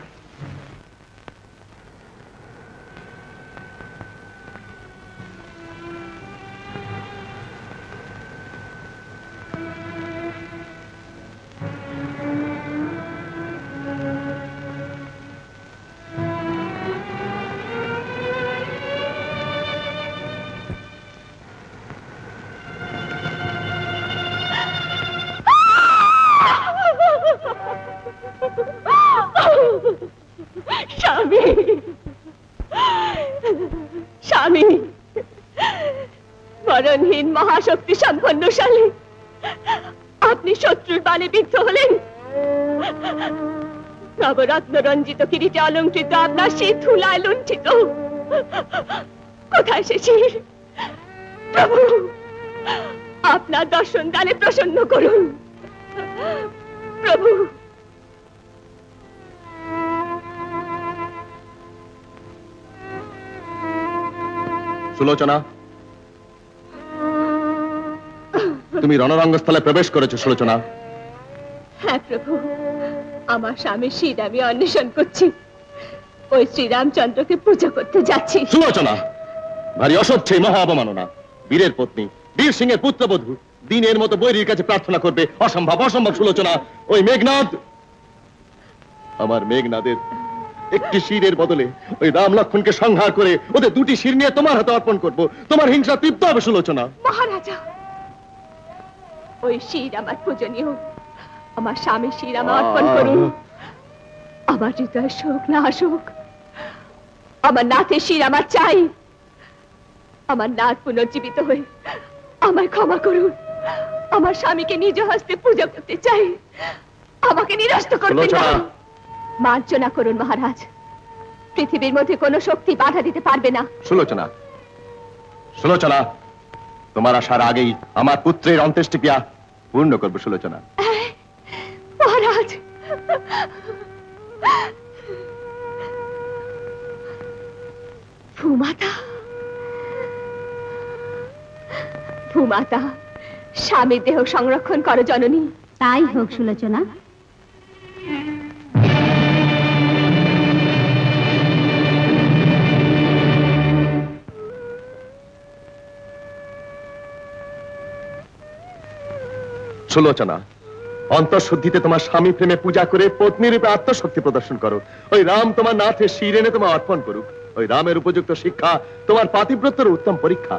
স্বামী, স্বামী, মরণহীন মহাশক্তি সম্পন্নশালী, আপনি শত্রুর বাণে বিদ্ধ হলেন। নবরত্ন রঞ্জিত কিরিটে অলঙ্কৃত আপনার সেই ধুলায় লুণ্ঠিত। কোথায় সে শির? প্রভু, আপনার দর্শন দানে প্রসন্ন করুন। প্রভু, সুলোচনা, তুমি রণরঙ্গস্থলে প্রবেশ করেছো। সুলোচনা, হ্যাঁ প্রভু, আমার স্বামী শির আমি অন্বেষণ করছি। ওই শ্রীরামচন্দ্রকে পূজা করতে যাচ্ছি। সুলোচনা, ভারী অসহ্য মহা অবমাননা। বীরের পত্নী, বীর সিংহের পুত্রবধূ দিনের মতো বৈরীর কাছে প্রার্থনা করবে? অসম্ভব অসম্ভব। সুলোচনা, ওই মেঘনাদ, আমার মেঘনাদের একটি শিরের বদলে ওই রাম লক্ষ্মণকে সংহার করে ওদের দুটি শির নিয়ে তোমার হাতে অর্পণ করব। তোমার হিংসা তৃপ্ত হবে সুলোচনা। মহারাজা, ওই শির আমার পূজনীয়, আমার স্বামী শির আমার অর্পণ করুন। আমার হৃদয় শোক না আসুক, আমার নাথের শির আমার চাই। আমার নাথ পুনর্জীবিত হয়ে আমায় ক্ষমা করুন। আমার স্বামীকে নিজ হস্তে পূজা করতে চাই, আমাকে নিরস্ত করবেন না। মার্জনা করুন মহারাজ, পৃথিবীর মধ্যে কোনো শক্তি বাধা দিতে পারবে না। সুলোচনা, সুলোচনা, তোমার আসার আগেই আমার পুত্রের অন্ত্যেষ্টিক্রিয়া পূর্ণ করবো সুলোচনা। মহারাজ, ভূমাতা, ভূমাতা, স্বামীর দেহ সংরক্ষণ করো জননী। তাই হোক সুলোচনা। সুলোচনা, অন্তঃশুদ্ধিতে তোমার স্বামী প্রেমে পূজা করে পত্নী রূপে আত্মশক্তি প্রদর্শন করো। ওই রাম তোমার নাথের শির এনে তোমার অর্পণ করুক। ওই রামের উপযুক্ত শিক্ষা তোমার পাতিব্রতের উত্তম পরীক্ষা।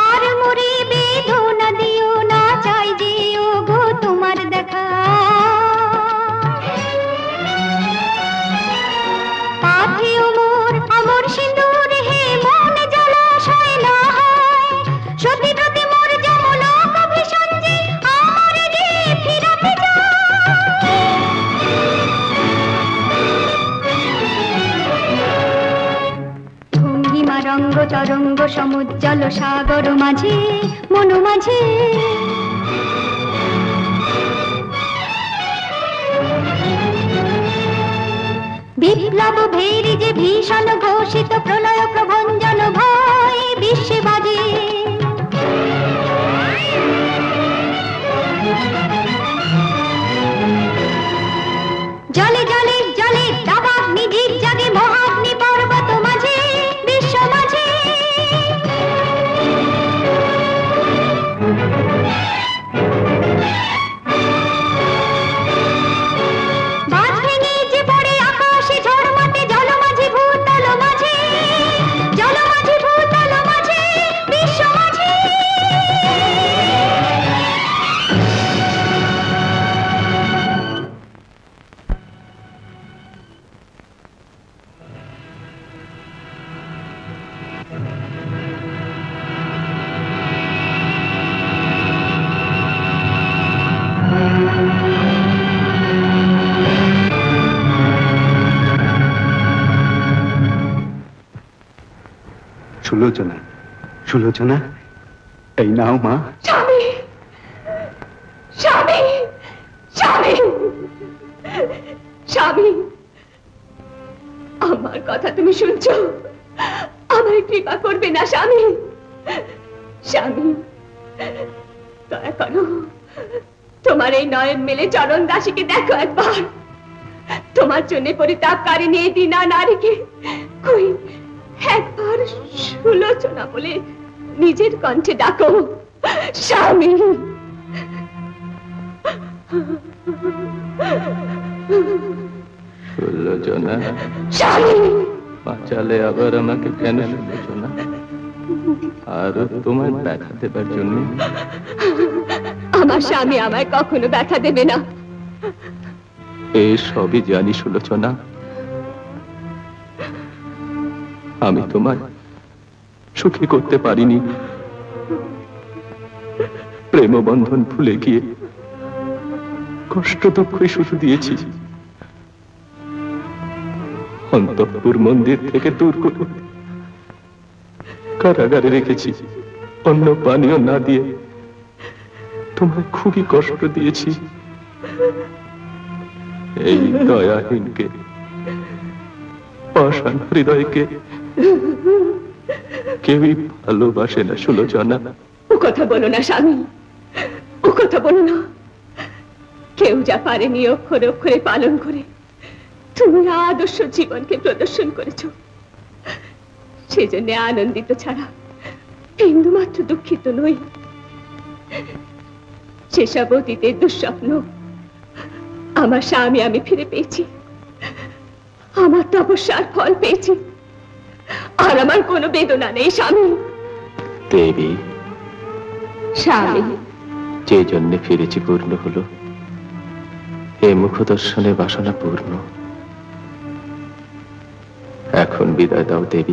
আর মরে বেদনা দিও না, চাই যে ও গো তোমার দেখা। পাথে মোর আমর সিঁদুর হে মনে জলাশয় না হয়, সতী প্রতি মোর যেমন ভীষণ যে আমার যে ফিরাতে ভঙ্গিমা রঙ্গ তরঙ্গ সমুজ্জ্বল সাগর মাঝে মন মাঝে বিপ্লব ভেরি যে ভীষণ ঘোষিত প্রলয় প্রভঞ্জন ভয় বিশ্বে বাজে। জলে জলে জলে দাবাগ্নি জীব জাগে মহাগ্নি পর্বত মাঝে বিশ্ব মাঝে। বাজ ভেঙে যে পড়ে আকাশে ঝড় মাঠে জল মাঝে ভূতল মাঝে, জল মাঝে ভূতল মাঝে বিশ্ব মাঝে। সুলোচনা, সুলোচনা, এই নাও মা। স্বামী, স্বামী, স্বামী, স্বামী, আমার কথা তুমি শুনছো? আমায় কৃপা করবে না স্বামী? স্বামী, দয়া করো, তোমার এই নয়ন মেলে চরণ দাসীকে দেখো একবার। তোমার জন্য পরিতাপকারিণী এই দীনা নারীকে কই একবার সুলোচনা বলে নিজের কণ্ঠে ডাকো স্বামী। সুলোচনা, স্বামী, বাঁচালে আবার আমাকে কেন সুলোচনা? আর তোমার ব্যথা দেবার জন্য? আমার স্বামী আমায় কখনো ব্যথা দেবে না। এই সবই জানি সুলোচনা, আমি তোমায় সুখী করতে পারিনি। প্রেম বন্ধন ভুলে গিয়ে কষ্ট দুঃখই শুধু দিয়েছি। অন্তঃপুর মন্দির থেকে দূর করে কারাগারে রেখেছি, অন্য পানীয় না দিয়ে তোমায় খুবই কষ্ট দিয়েছি। এই দয়াহীনকে, পাষাণ হৃদয়কে কেউই ভালোবাসে না সুলোচনা। ও কথা বলো না স্বামী, ও কথা বলো না। কেউ যা পারেনি অক্ষরে অক্ষরে পালন করে তুমি আদর্শ জীবনকে প্রদর্শন করেছ। সেজন্য আনন্দিত ছাড়া বিন্দু মাত্র দুঃখিত নই। সেসব অতীতের দুঃস্বপ্ন আমার স্বামী আমি ফিরে পেয়েছি, আমার তপস্যার ফল পেয়েছি, আর আমার কোনো বেদনা নেই স্বামী। দেবী, স্বামী, যে জন্য ফিরেছি পূর্ণ হলো, এ মুখ দর্শনে বাসনা পূর্ণ। এখন বিদায় দাও দেবী।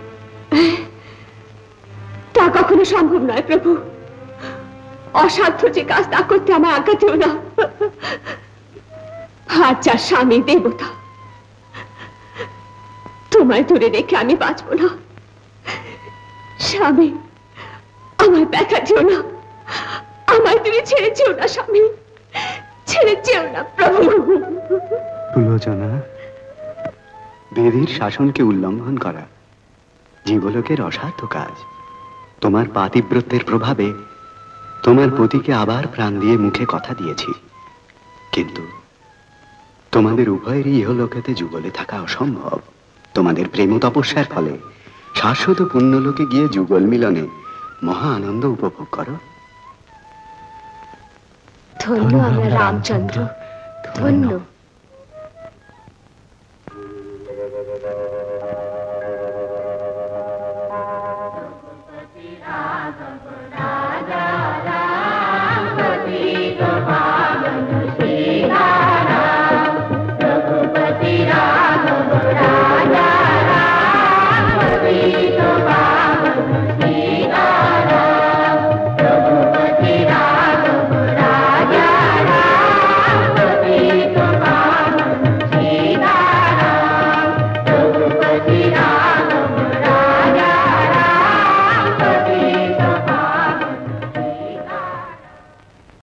তা কখনো সম্ভব নয় প্রভু। অসাধ্য যে কাজ তা করতে আমার আজ্ঞা দিও না। আর যার স্বামী দেবতা, তোমায় ধরে রেখে আমি বাঁচব না। স্বামী, আমায় ব্যথা দিও না, আমায় তুমি ছেড়ে যেও না স্বামী, ছেড়ে যেও না প্রভু। সুলোচনা, বেদির শাসনকে উল্লঙ্ঘন করা জীবলোকের অসাধ্য কাজ। তোমার পাতিব্রত্যের প্রভাবে তোমার পতিকে আবার প্রাণ দিয়ে মুখে কথা দিয়েছি, কিন্তু তোমাদের উভয়েরই ইহলোকেতে যুগলে থাকা অসম্ভব। তোমাদের প্রেম তপস্যার ফলে শাশ্বত পুণ্যলোকে গিয়ে যুগল মিলনে মহা আনন্দ উপভোগ করো। ধন্য আমরা রামচন্দ্র, ধন্য।